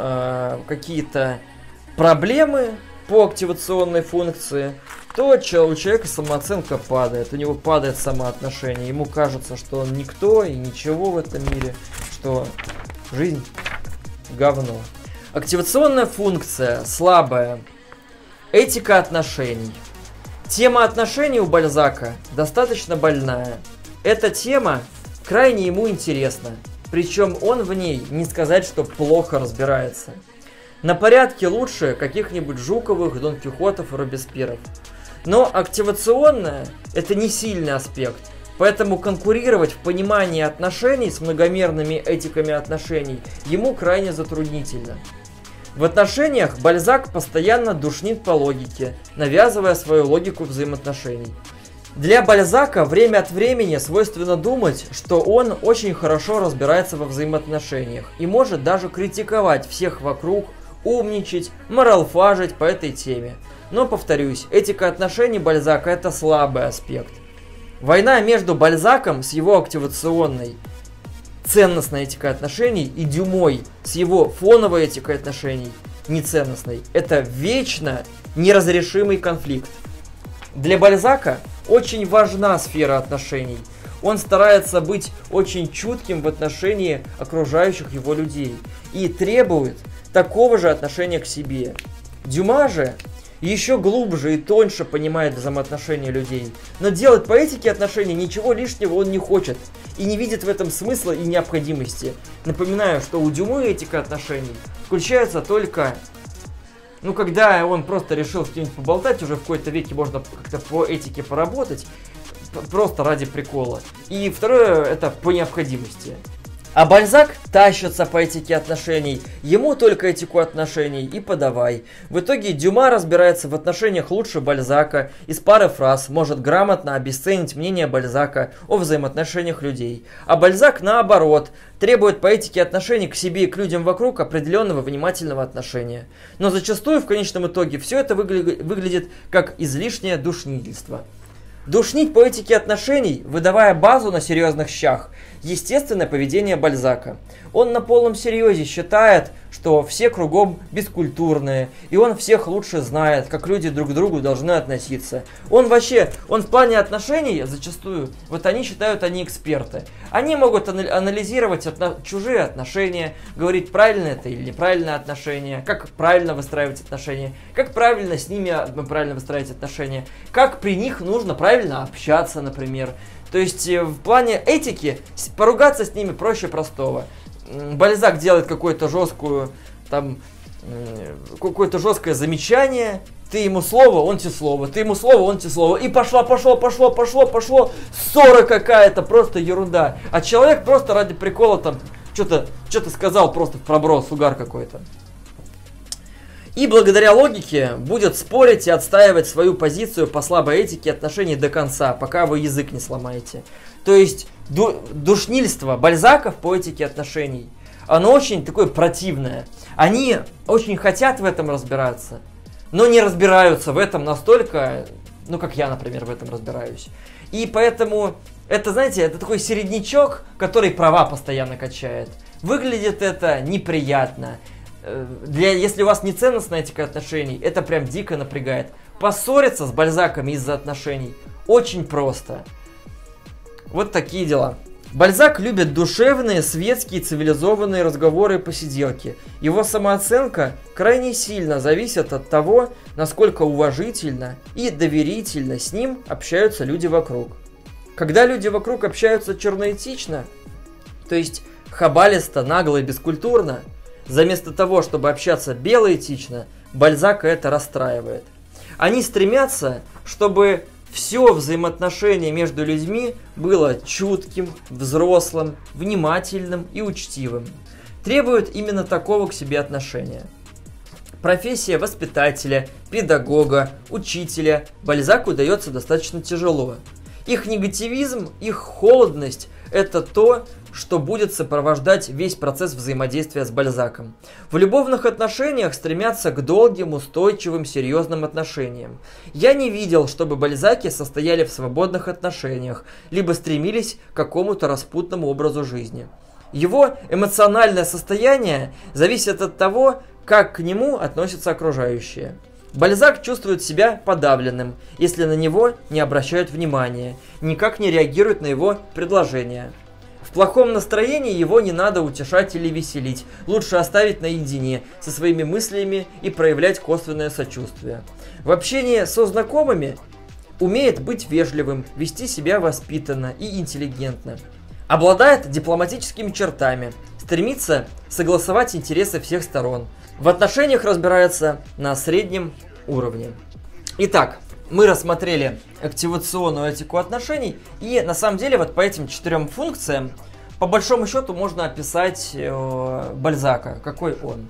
какие-то проблемы по активационной функции, то у человека самооценка падает, у него падает самоотношение, ему кажется, что он никто и ничего в этом мире, что жизнь говно. Активационная функция слабая. Этика отношений. Тема отношений у Бальзака достаточно больная. Эта тема крайне ему интересна, причем он в ней не сказать, что плохо разбирается. На порядке лучше каких-нибудь Жуковых, Дон Кихотов и Робеспьеров. Но активационная – это не сильный аспект, поэтому конкурировать в понимании отношений с многомерными этиками отношений ему крайне затруднительно. В отношениях Бальзак постоянно душнит по логике, навязывая свою логику взаимоотношений. Для Бальзака время от времени свойственно думать, что он очень хорошо разбирается во взаимоотношениях и может даже критиковать всех вокруг, умничать, моралфажить по этой теме. Но, повторюсь, этика отношений Бальзака – это слабый аспект. Война между Бальзаком с его активационной ценностной этикой отношений и Дюмой с его фоновой этикой отношений неценностной – это вечно неразрешимый конфликт. Для Бальзака очень важна сфера отношений. Он старается быть очень чутким в отношении окружающих его людей и требует такого же отношения к себе. Дюма же еще глубже и тоньше понимает взаимоотношения людей, но делать по этике отношений ничего лишнего он не хочет и не видит в этом смысла и необходимости. Напоминаю, что у Дюмы этика отношений включается только, когда он просто решил с кем-нибудь поболтать, уже в какой-то веке можно как-то по этике поработать, просто ради прикола. И второе, это по необходимости. А Бальзак тащится по этике отношений, ему только этику отношений и подавай. В итоге Дюма разбирается в отношениях лучше Бальзака, из пары фраз может грамотно обесценить мнение Бальзака о взаимоотношениях людей. А Бальзак, наоборот, требует по этике отношений к себе и к людям вокруг определенного внимательного отношения. Но зачастую в конечном итоге все это выглядит как излишнее душнительство. Душнить по этике отношений, выдавая базу на серьезных щах, естественное поведение Бальзака. Он на полном серьезе считает, что все кругом бескультурные, и он всех лучше знает, как люди друг к другу должны относиться. Он в плане отношений зачастую, вот они считают, они эксперты. Они могут анализировать чужие отношения, говорить, правильно это или неправильное отношение, как правильно выстраивать отношения, как правильно с ними правильно выстраивать отношения, как при них нужно правильно общаться, например. То есть в плане этики поругаться с ними проще простого. Бальзак делает какое-то жесткое замечание, ты ему слово, он тебе слово, ты ему слово, он тебе слово, и пошло, ссора какая-то, просто ерунда. А человек просто ради прикола там что-то сказал просто в проброс, угар какой-то. И благодаря логике будет спорить и отстаивать свою позицию по слабой этике отношений до конца, пока вы язык не сломаете. То есть душнильство Бальзаков по этике отношений, оно очень такое противное. Они очень хотят в этом разбираться, но не разбираются в этом настолько, как я, например, в этом разбираюсь. И поэтому это, знаете, это такой середнячок, который права постоянно качает. Выглядит это неприятно. Если у вас не ценностная этика отношений, это прям дико напрягает. Поссориться с Бальзаком из-за отношений очень просто. Вот такие дела. Бальзак любит душевные, светские, цивилизованные разговоры и посиделки. Его самооценка крайне сильно зависит от того, насколько уважительно и доверительно с ним общаются люди вокруг. Когда люди вокруг общаются черноэтично, то есть хабалисто, нагло и бескультурно, вместо того, чтобы общаться белоэтично, Бальзака это расстраивает. Они стремятся, чтобы все взаимоотношение между людьми было чутким, взрослым, внимательным и учтивым. Требуют именно такого к себе отношения. Профессия воспитателя, педагога, учителя Бальзаку дается достаточно тяжело. Их негативизм, их холодность – это то, что будет сопровождать весь процесс взаимодействия с Бальзаком. В любовных отношениях стремятся к долгим, устойчивым, серьезным отношениям. Я не видел, чтобы Бальзаки состояли в свободных отношениях, либо стремились к какому-то распутному образу жизни. Его эмоциональное состояние зависит от того, как к нему относятся окружающие. Бальзак чувствует себя подавленным, если на него не обращают внимания, никак не реагируют на его предложения. В плохом настроении его не надо утешать или веселить, лучше оставить наедине со своими мыслями и проявлять косвенное сочувствие. В общении со знакомыми умеет быть вежливым, вести себя воспитанно и интеллигентно. Обладает дипломатическими чертами, стремится согласовать интересы всех сторон. В отношениях разбирается на среднем уровне. Итак, мы рассмотрели активационную этику отношений, и на самом деле вот по этим 4 функциям по большому счету можно описать Бальзака, какой он.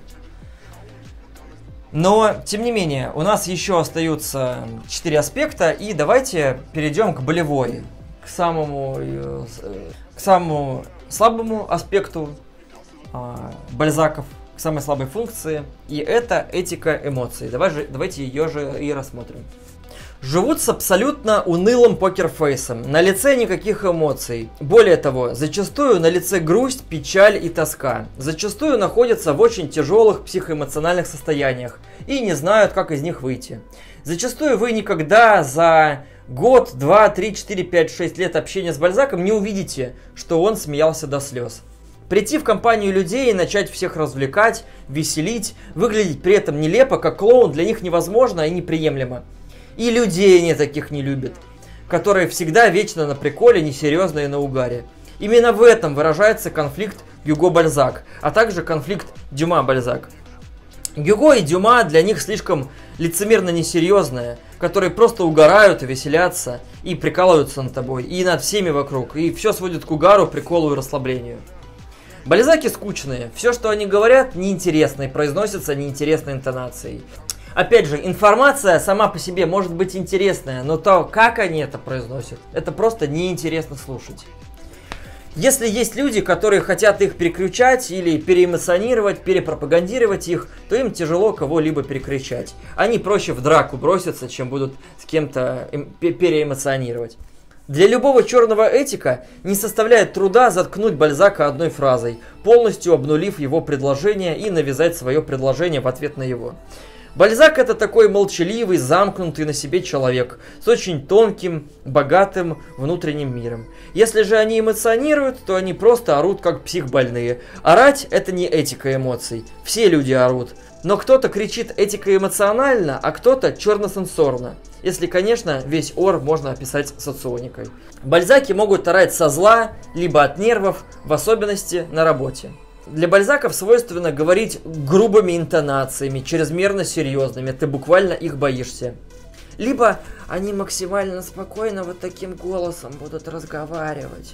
Но, тем не менее, у нас еще остаются 4 аспекта, и давайте перейдем к болевой, к самому слабому аспекту Бальзаков, к самой слабой функции, и это этика эмоций. Давайте ее же и рассмотрим. Живут с абсолютно унылым покерфейсом, на лице никаких эмоций. Более того, зачастую на лице грусть, печаль и тоска. Зачастую находятся в очень тяжелых психоэмоциональных состояниях и не знают, как из них выйти. Зачастую вы никогда за год, 2, 3, 4, 5, 6 лет общения с Бальзаком не увидите, что он смеялся до слез. Прийти в компанию людей и начать всех развлекать, веселить, выглядеть при этом нелепо, как клоун, для них невозможно и неприемлемо. И людей они таких не любят, которые всегда вечно на приколе, несерьезно и на угаре. Именно в этом выражается конфликт Гюго-Бальзак, а также конфликт Дюма-Бальзак. Гюго и Дюма для них слишком лицемерно несерьезные, которые просто угорают и веселятся, и прикалываются над тобой, и над всеми вокруг, и все сводят к угару, приколу и расслаблению. Бальзаки скучные, все, что они говорят, неинтересно и произносится неинтересной интонацией. Опять же, информация сама по себе может быть интересная, но то, как они это произносят, это просто неинтересно слушать. Если есть люди, которые хотят их переключать или переэмоционировать, перепропагандировать их, то им тяжело кого-либо перекричать. Они проще в драку бросятся, чем будут с кем-то переэмоционировать. Для любого черного этика не составляет труда заткнуть Бальзака одной фразой, полностью обнулив его предложение и навязать свое предложение в ответ на его. Бальзак — это такой молчаливый, замкнутый на себе человек с очень тонким, богатым внутренним миром. Если же они эмоционируют, то они просто орут как психбольные. Орать — это не этика эмоций. Все люди орут. Но кто-то кричит этико-эмоционально, а кто-то черносенсорно. Если, конечно, весь ор можно описать соционикой. Бальзаки могут орать со зла, либо от нервов, в особенности на работе. Для Бальзаков свойственно говорить грубыми интонациями, чрезмерно серьезными, ты буквально их боишься. Либо они максимально спокойно вот таким голосом будут разговаривать.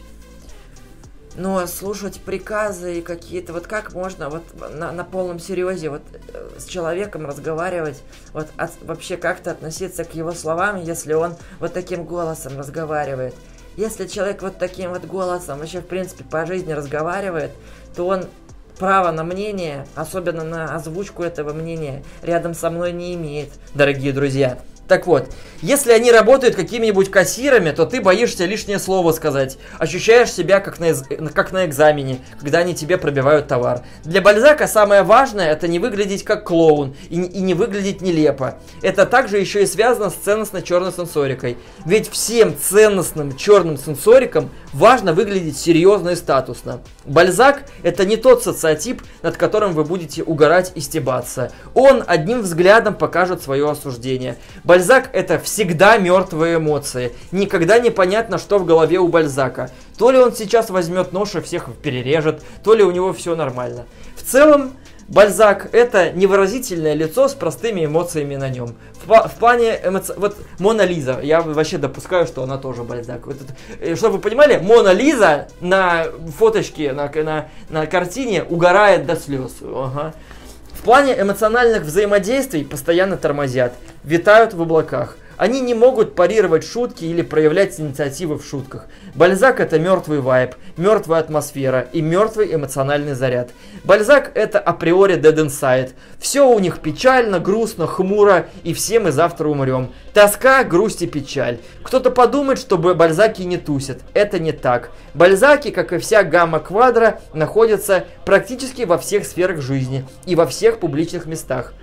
Но слушать приказы и какие-то, вот как можно вот на полном серьезе вот с человеком разговаривать, вот вообще как-то относиться к его словам, если он вот таким голосом разговаривает. Если человек вот таким вот голосом вообще в принципе по жизни разговаривает, то он права на мнение, особенно на озвучку этого мнения, рядом со мной не имеет, дорогие друзья. Так вот, если они работают какими-нибудь кассирами, то ты боишься лишнее слово сказать. Ощущаешь себя как на экзамене, когда они тебе пробивают товар. Для Бальзака самое важное — это не выглядеть как клоун и не выглядеть нелепо. Это также еще и связано с ценностно-черной сенсорикой. Ведь всем ценностным черным сенсорикам важно выглядеть серьезно и статусно. Бальзак — это не тот социотип, над которым вы будете угорать и стебаться. Он одним взглядом покажет свое осуждение. Бальзак — это всегда мертвые эмоции. Никогда не понятно, что в голове у Бальзака. То ли он сейчас возьмет нож и всех перережет, то ли у него все нормально. В целом, Бальзак — это невыразительное лицо с простыми эмоциями на нем. В плане вот Мона Лиза, я вообще допускаю, что она тоже Бальзак. Вот это, чтобы вы понимали, Мона Лиза на фоточке, на картине угорает до слез. Ага. В плане эмоциональных взаимодействий постоянно тормозят, витают в облаках. Они не могут парировать шутки или проявлять инициативу в шутках. Бальзак — это мертвый вайб, мертвая атмосфера и мертвый эмоциональный заряд. Бальзак — это априори dead inside. Все у них печально, грустно, хмуро, и все мы завтра умрем. Тоска, грусть и печаль. Кто-то подумает, что Бальзаки не тусят. Это не так. Бальзаки, как и вся гамма квадра, находятся практически во всех сферах жизни и во всех публичных местах.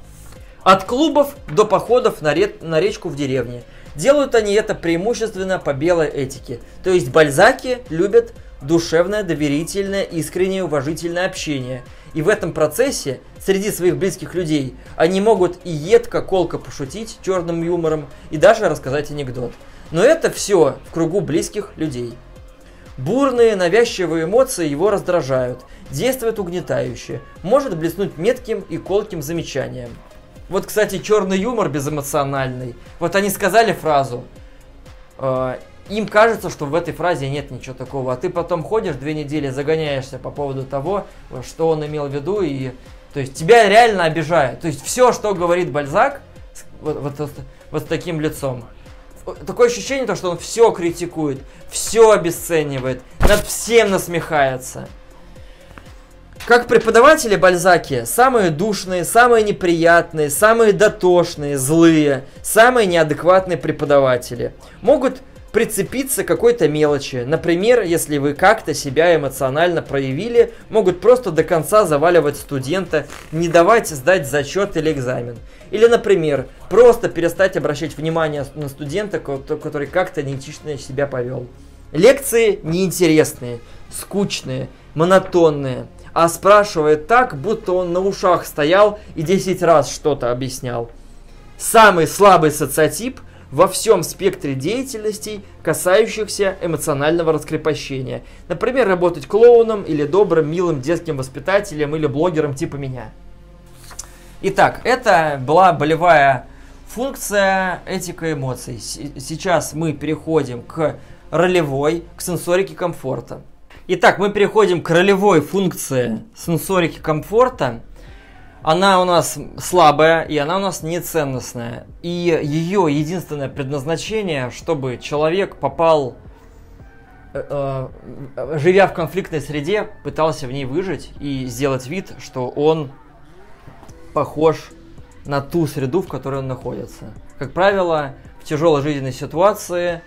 От клубов до походов на речку в деревне. Делают они это преимущественно по белой этике. То есть Бальзаки любят душевное, доверительное, искреннее, уважительное общение. И в этом процессе среди своих близких людей они могут и едко, колко пошутить черным юмором, и даже рассказать анекдот. Но это все в кругу близких людей. Бурные, навязчивые эмоции его раздражают, действуют угнетающе, может блеснуть метким и колким замечанием. Вот, кстати, черный юмор безэмоциональный. Вот они сказали фразу, им кажется, что в этой фразе нет ничего такого, а ты потом ходишь 2 недели, загоняешься по поводу того, что он имел в виду, и то есть тебя реально обижает. То есть все, что говорит Бальзак, вот с таким лицом, такое ощущение, что он все критикует, все обесценивает, над всем насмехается. Как преподаватели Бальзаки самые душные, самые неприятные, самые дотошные, злые, самые неадекватные преподаватели. Могут прицепиться к какой-то мелочи. Например, если вы как-то себя эмоционально проявили, могут просто до конца заваливать студента, не давать сдать зачет или экзамен. Или, например, просто перестать обращать внимание на студента, который как-то неэтично себя повел. Лекции неинтересные, скучные, монотонные. А спрашивает так, будто он на ушах стоял и 10 раз что-то объяснял. Самый слабый социотип во всем спектре деятельностей, касающихся эмоционального раскрепощения. Например, работать клоуном или добрым, милым детским воспитателем или блогером типа меня. Итак, это была болевая функция этика эмоций. Сейчас мы переходим к ролевой, к сенсорике комфорта. Итак, мы переходим к ролевой функции сенсорики комфорта. Она у нас слабая, и она у нас неценностная. И ее единственное предназначение, чтобы человек попал, живя в конфликтной среде, пытался в ней выжить и сделать вид, что он похож на ту среду, в которой он находится. Как правило, в тяжелой жизненной ситуации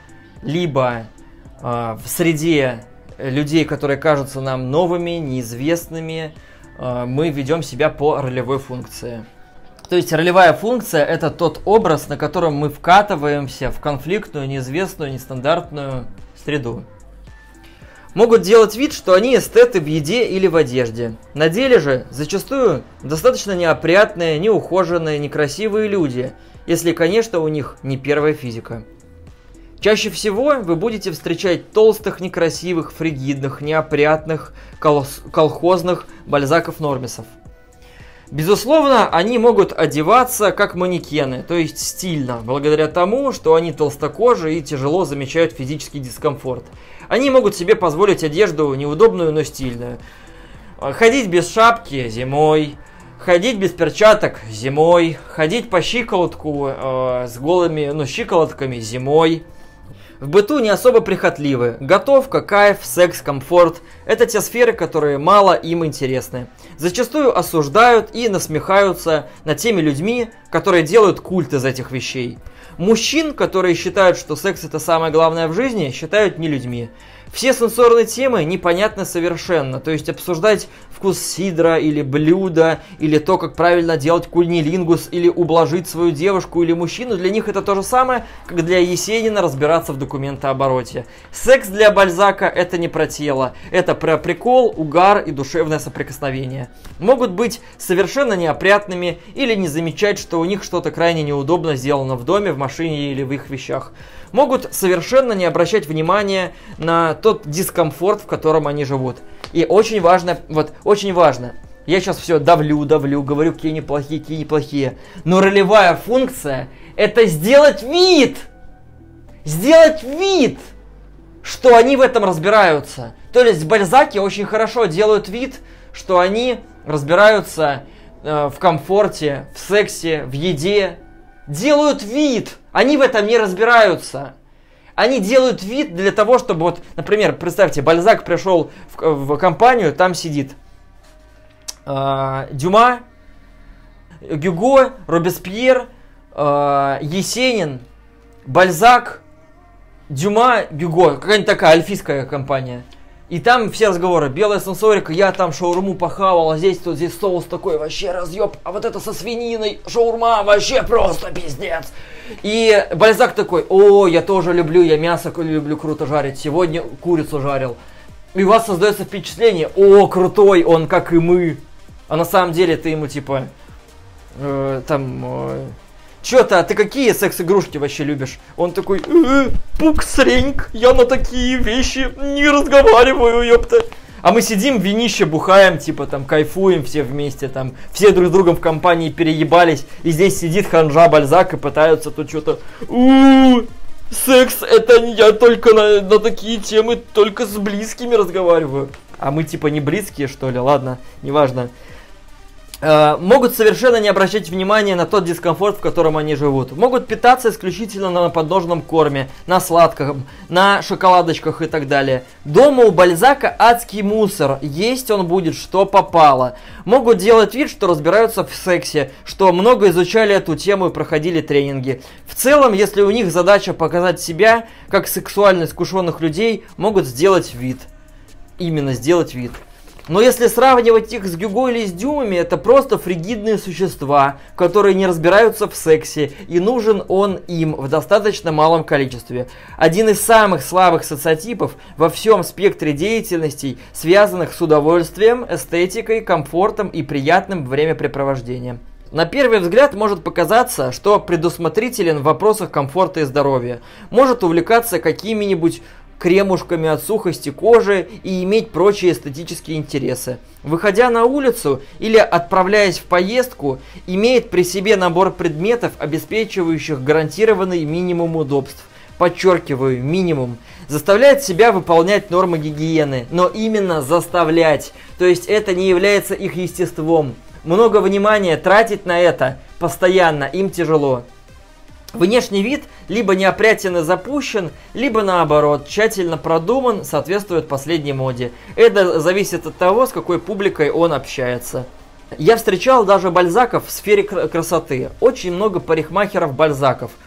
либо в среде людей, которые кажутся нам новыми, неизвестными, мы ведем себя по ролевой функции. То есть ролевая функция — это тот образ, на котором мы вкатываемся в конфликтную, неизвестную, нестандартную среду. Могут делать вид, что они эстеты в еде или в одежде. На деле же зачастую достаточно неопрятные, неухоженные, некрасивые люди, если, конечно, у них не первая физика. Чаще всего вы будете встречать толстых, некрасивых, фригидных, неопрятных, колхозных бальзаков-нормисов. Безусловно, они могут одеваться как манекены, то есть стильно, благодаря тому, что они толстокожие и тяжело замечают физический дискомфорт. Они могут себе позволить одежду неудобную, но стильную. Ходить без шапки зимой, ходить без перчаток зимой, ходить по щиколотку с голыми щиколотками зимой. В быту не особо прихотливы. Готовка, кайф, секс, комфорт – это те сферы, которые мало им интересны. Зачастую осуждают и насмехаются над теми людьми, которые делают культ из этих вещей. Мужчин, которые считают, что секс – это самое главное в жизни, считают не людьми. Все сенсорные темы непонятны совершенно, то есть обсуждать вкус сидра или блюда, или то, как правильно делать куннилингус, или ублажить свою девушку или мужчину, для них это то же самое, как для Есенина разбираться в документообороте. Секс для Бальзака — это не про тело, это про прикол, угар и душевное соприкосновение. Могут быть совершенно неопрятными или не замечать, что у них что-то крайне неудобно сделано в доме, в машине или в их вещах. Могут совершенно не обращать внимания на тот дискомфорт, в котором они живут. И очень важно, я сейчас все давлю, говорю, какие неплохие. Но ролевая функция — это сделать вид, что они в этом разбираются. То есть бальзаки очень хорошо делают вид, что они разбираются в комфорте, в сексе, в еде. Делают вид, они в этом не разбираются. Они делают вид для того, чтобы, например, представьте, Бальзак пришел в компанию, там сидит Дюма, Гюго, Робеспьер, Есенин, Бальзак, Дюма, Гюго, какая-нибудь такая альфийская компания. И там все разговоры, белая сенсорика, я там шаурму похавал, а здесь соус такой, вообще разъеб, а вот это со свининой, шаурма, вообще просто пиздец. И Бальзак такой, я тоже люблю, я мясо люблю круто жарить, сегодня курицу жарил. И у вас создается впечатление, крутой он, как и мы. А на самом деле ты ему типа, чё-то, ты какие секс-игрушки вообще любишь? Он такой, пук-среньк, я на такие вещи не разговариваю, ёпта. А мы сидим, винище бухаем, типа там кайфуем все вместе, там все друг с другом в компании переебались. И здесь сидит ханжа Бальзак и пытаются тут что-то, секс, это я только на такие темы только с близкими разговариваю. А мы типа не близкие, что ли? Ладно, неважно. Могут совершенно не обращать внимания на тот дискомфорт, в котором они живут. Могут питаться исключительно на подножном корме, на сладком, на шоколадочках и так далее. Дома у Бальзака адский мусор, есть он будет что попало. Могут делать вид, что разбираются в сексе, что много изучали эту тему и проходили тренинги. В целом, если у них задача показать себя, как сексуально искушенных людей, могут сделать вид. Именно сделать вид. Но если сравнивать их с Гюго или с Дюмами, это просто фригидные существа, которые не разбираются в сексе, и нужен он им в достаточно малом количестве. Один из самых слабых социотипов во всем спектре деятельностей, связанных с удовольствием, эстетикой, комфортом и приятным времяпрепровождением. На первый взгляд может показаться, что предусмотрителен в вопросах комфорта и здоровья, может увлекаться какими-нибудь кремушками от сухости кожи и иметь прочие эстетические интересы. Выходя на улицу или отправляясь в поездку, имеет при себе набор предметов, обеспечивающих гарантированный минимум удобств. Подчеркиваю, минимум. Заставляет себя выполнять нормы гигиены, но именно заставлять, то есть это не является их естеством. Много внимания тратить на это постоянно им тяжело. Внешний вид либо неопрятен и запущен, либо наоборот, тщательно продуман, соответствует последней моде. Это зависит от того, с какой публикой он общается. Я встречал даже Бальзаков в сфере красоты. Очень много парикмахеров-Бальзаков.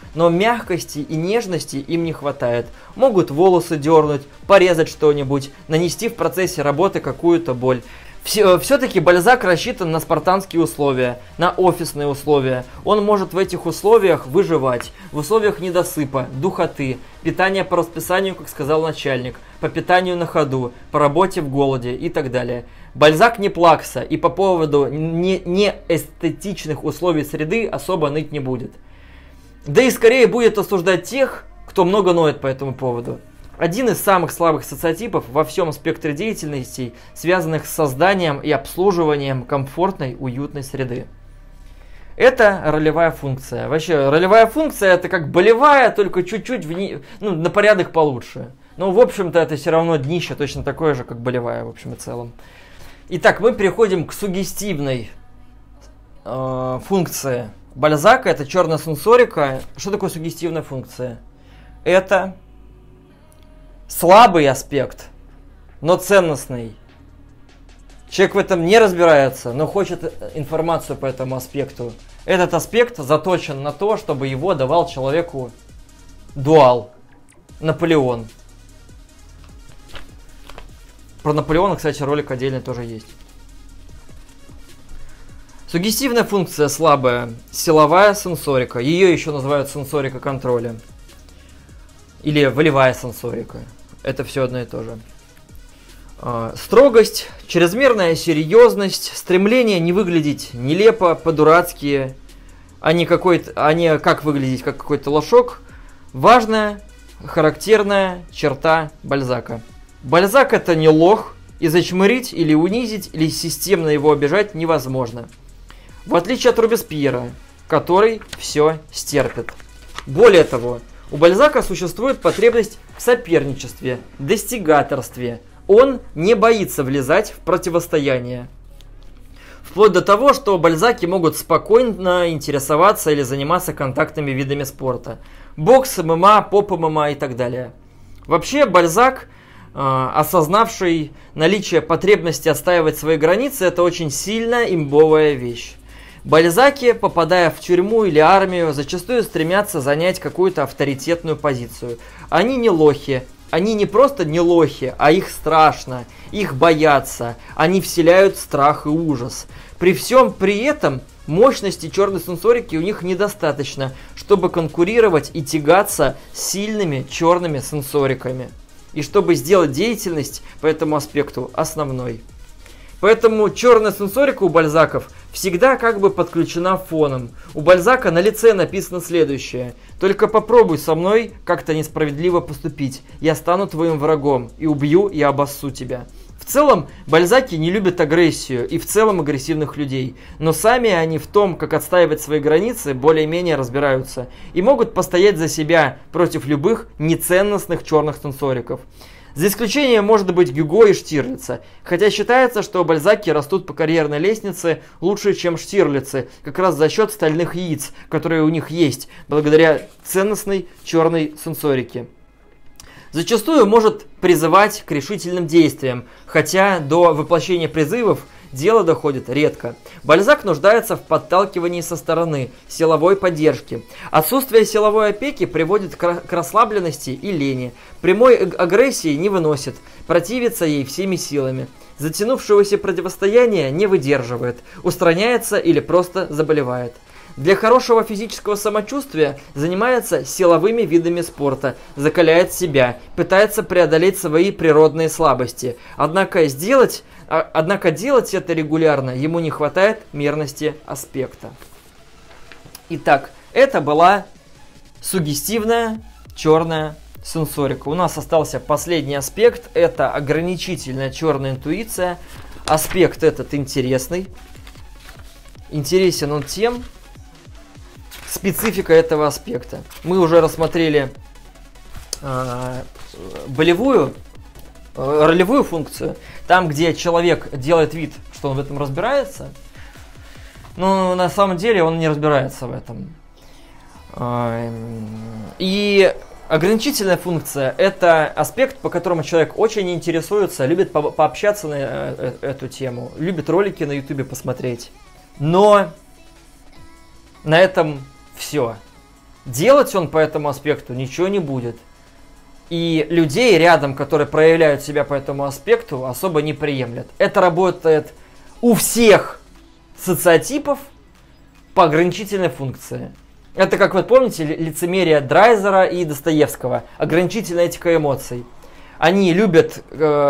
но мягкости и нежности им не хватает. Могут волосы дернуть, порезать что-нибудь, нанести в процессе работы какую-то боль. Все-таки Бальзак рассчитан на спартанские условия, на офисные условия. Он может в этих условиях выживать, в условиях недосыпа, духоты, питания по расписанию, как сказал начальник, по питанию на ходу, по работе в голоде и так далее. Бальзак не плакса и по поводу неэстетичных условий среды особо ныть не будет. Да и скорее будет осуждать тех, кто много ноет по этому поводу. Один из самых слабых социотипов во всем спектре деятельностей, связанных с созданием и обслуживанием комфортной, уютной среды. Это ролевая функция. Вообще, ролевая функция это как болевая, только чуть-чуть на порядок получше. Но, в общем-то, это все равно днище, точно такое же, как болевая, в общем и целом. Итак, мы переходим к суггестивной функции Бальзака. Это черная сенсорика. Что такое суггестивная функция? Это слабый аспект, но ценностный. Человек в этом не разбирается, но хочет информацию по этому аспекту. Этот аспект заточен на то, чтобы его давал человеку дуал. Наполеон. Про Наполеона, кстати, ролик отдельный тоже есть. Суггестивная функция слабая. Силовая сенсорика. Ее еще называют сенсорика контроля. Или волевая сенсорика. Это все одно и то же. Строгость, чрезмерная серьезность, стремление не выглядеть нелепо, по-дурацки, а не как выглядеть, как какой-то лошок. Важная, характерная черта Бальзака. Бальзак это не лох, и зачмырить или унизить, или системно его обижать невозможно. В отличие от Робеспьера, который все стерпит. Более того, у Бальзака существует потребность в соперничестве, достигаторстве. Он не боится влезать в противостояние. Вплоть до того, что Бальзаки могут спокойно интересоваться или заниматься контактными видами спорта. Бокс, ММА, поп-ММА и так далее. Вообще Бальзак, осознавший наличие потребности отстаивать свои границы, это очень сильная имбовая вещь. Бальзаки, попадая в тюрьму или армию, зачастую стремятся занять какую-то авторитетную позицию. Они не лохи. Они не просто не лохи, а их страшно, их боятся, они вселяют страх и ужас. При всем при этом мощности черной сенсорики у них недостаточно, чтобы конкурировать и тягаться с сильными черными сенсориками. И чтобы сделать деятельность по этому аспекту основной. Поэтому черная сенсорика у Бальзаков всегда как бы подключена фоном. У Бальзака на лице написано следующее: «Только попробуй со мной как-то несправедливо поступить. Я стану твоим врагом и убью и обоссу тебя». В целом, Бальзаки не любят агрессию и в целом агрессивных людей. Но сами они в том, как отстаивать свои границы, более-менее разбираются. И могут постоять за себя против любых неценностных черных сенсориков. За исключением, может быть, Гюго и Штирлица. Хотя считается, что Бальзаки растут по карьерной лестнице лучше, чем Штирлицы, как раз за счет стальных яиц, которые у них есть, благодаря ценностной черной сенсорике. Зачастую может призывать к решительным действиям, хотя до воплощения призывов дело доходит редко. Бальзак нуждается в подталкивании со стороны, силовой поддержки. Отсутствие силовой опеки приводит к расслабленности и лени. Прямой агрессии не выносит, противится ей всеми силами. Затянувшегося противостояния не выдерживает, устраняется или просто заболевает. Для хорошего физического самочувствия занимается силовыми видами спорта, закаляет себя, пытается преодолеть свои природные слабости. Однако делать это регулярно ему не хватает мерности аспекта. Итак, это была суггестивная черная сенсорика. У нас остался последний аспект, это ограничительная черная интуиция. Аспект этот интересный. Интересен он тем, специфика этого аспекта. Мы уже рассмотрели ролевую функцию, там, где человек делает вид, что он в этом разбирается, но на самом деле он не разбирается в этом. И ограничительная функция – это аспект, по которому человек очень интересуется, любит пообщаться на эту тему, любит ролики на YouTube посмотреть. Но на этом все. делать он по этому аспекту ничего не будет. И людей рядом, которые проявляют себя по этому аспекту, особо не приемлят. Это работает у всех социотипов по ограничительной функции. Это, как вы помните, лицемерие Драйзера и Достоевского. Ограничительная этика эмоций. Они любят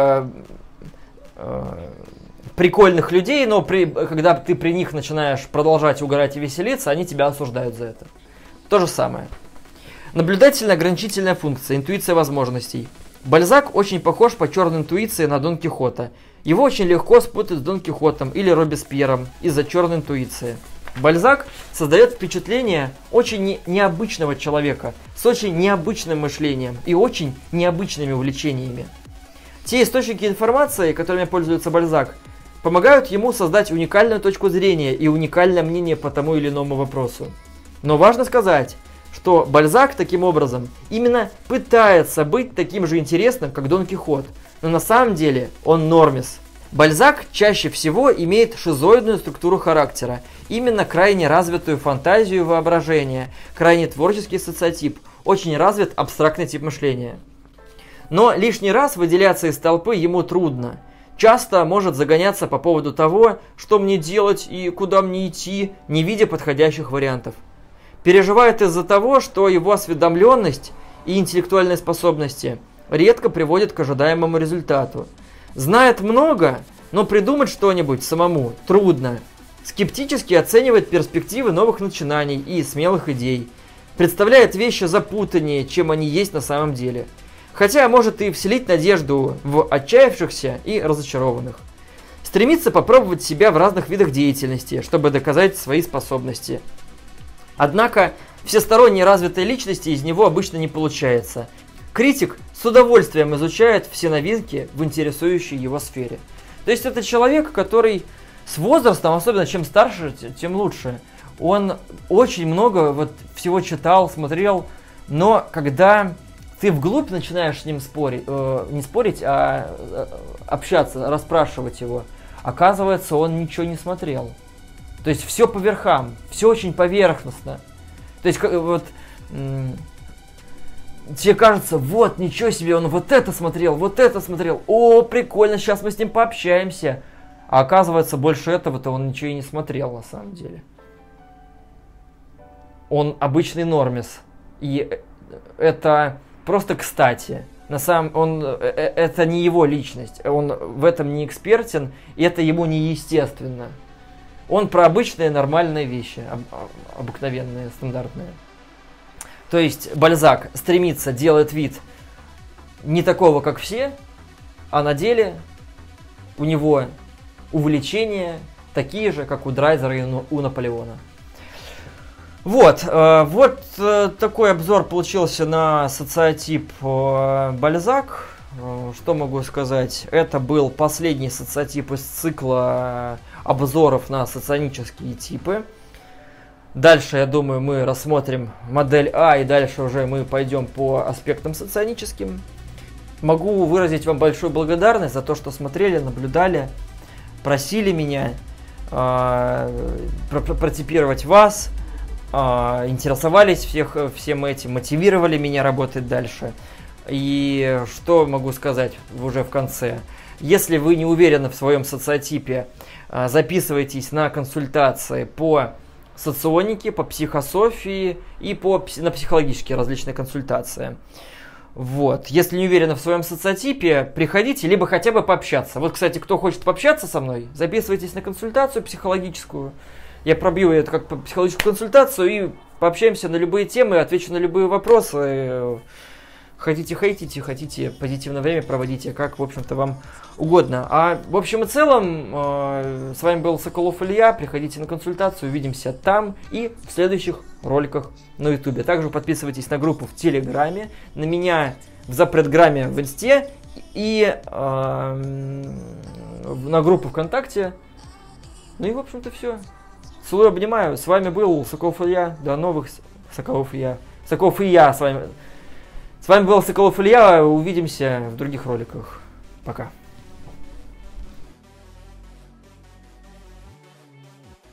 прикольных людей, но когда ты при них начинаешь продолжать угорать и веселиться, они тебя осуждают за это. То же самое. Наблюдательная ограничительная функция, интуиция возможностей. Бальзак очень похож по черной интуиции на Дон Кихота. Его очень легко спутать с Дон Кихотом или Робеспьером из-за черной интуиции. Бальзак создает впечатление очень необычного человека, с очень необычным мышлением и очень необычными увлечениями. Те источники информации, которыми пользуется Бальзак, помогают ему создать уникальную точку зрения и уникальное мнение по тому или иному вопросу. Но важно сказать, что Бальзак таким образом именно пытается быть таким же интересным, как Дон Кихот, но на самом деле он нормис. Бальзак чаще всего имеет шизоидную структуру характера, именно крайне развитую фантазию и воображение, крайне творческий социотип, очень развит абстрактный тип мышления. Но лишний раз выделяться из толпы ему трудно. Часто может загоняться по поводу того, что мне делать и куда мне идти, не видя подходящих вариантов. Переживает из-за того, что его осведомленность и интеллектуальные способности редко приводят к ожидаемому результату. Знает много, но придумать что-нибудь самому трудно. Скептически оценивает перспективы новых начинаний и смелых идей. Представляет вещи запутаннее, чем они есть на самом деле. Хотя может и вселить надежду в отчаявшихся и разочарованных. Стремится попробовать себя в разных видах деятельности, чтобы доказать свои способности. Однако всесторонне развитой личности из него обычно не получается. Критик с удовольствием изучает все новинки в интересующей его сфере. То есть это человек, который с возрастом, особенно чем старше, тем лучше. Он очень много всего читал, смотрел, но когда ты вглубь начинаешь с ним спорить, не спорить, а общаться, расспрашивать его, оказывается, он ничего не смотрел. То есть все по верхам, все очень поверхностно. То есть вот тебе кажется, вот ничего себе, он вот это смотрел, о, прикольно, сейчас мы с ним пообщаемся. А оказывается, больше этого-то он ничего и не смотрел на самом деле. Он обычный нормис. И это просто кстати. Это не его личность. Он в этом не экспертен, и это ему неестественно. Он про обычные нормальные вещи, обыкновенные, стандартные. То есть Бальзак стремится, делает вид не такого, как все, а на деле у него увлечения такие же, как у Драйзера и у Наполеона. Вот такой обзор получился на социотип Бальзак. Что могу сказать? Это был последний социотип из цикла обзоров на соционические типы. Дальше, я думаю, мы рассмотрим модель А, и дальше уже мы пойдем по аспектам соционическим. Могу выразить вам большую благодарность за то, что смотрели, наблюдали, просили меня протипировать вас, интересовались всем этим, мотивировали меня работать дальше. И что могу сказать уже в конце? Если вы не уверены в своем социотипе, записывайтесь на консультации по соционике, по психософии и на психологические различные консультации. Вот. Если не уверены в своем социотипе, приходите, либо хотя бы пообщаться. Вот, кстати, кто хочет пообщаться со мной, записывайтесь на консультацию психологическую. Я пробью это как психологическую консультацию и пообщаемся на любые темы, отвечу на любые вопросы. Хотите хейтите, хотите позитивное время проводите, как, в общем-то, вам угодно. А в общем и целом, с вами был Соколов Илья. Приходите на консультацию, увидимся там и в следующих роликах на ютубе. Также подписывайтесь на группу в Телеграме, на меня в Запретграме в Инсте и на группу ВКонтакте. Ну и, в общем-то, все. Целую, обнимаю. С вами был Соколов Илья. До новых Соколов Илья. Соколов Илья с вами. С вами был Соколов Илья. Увидимся в других роликах. Пока.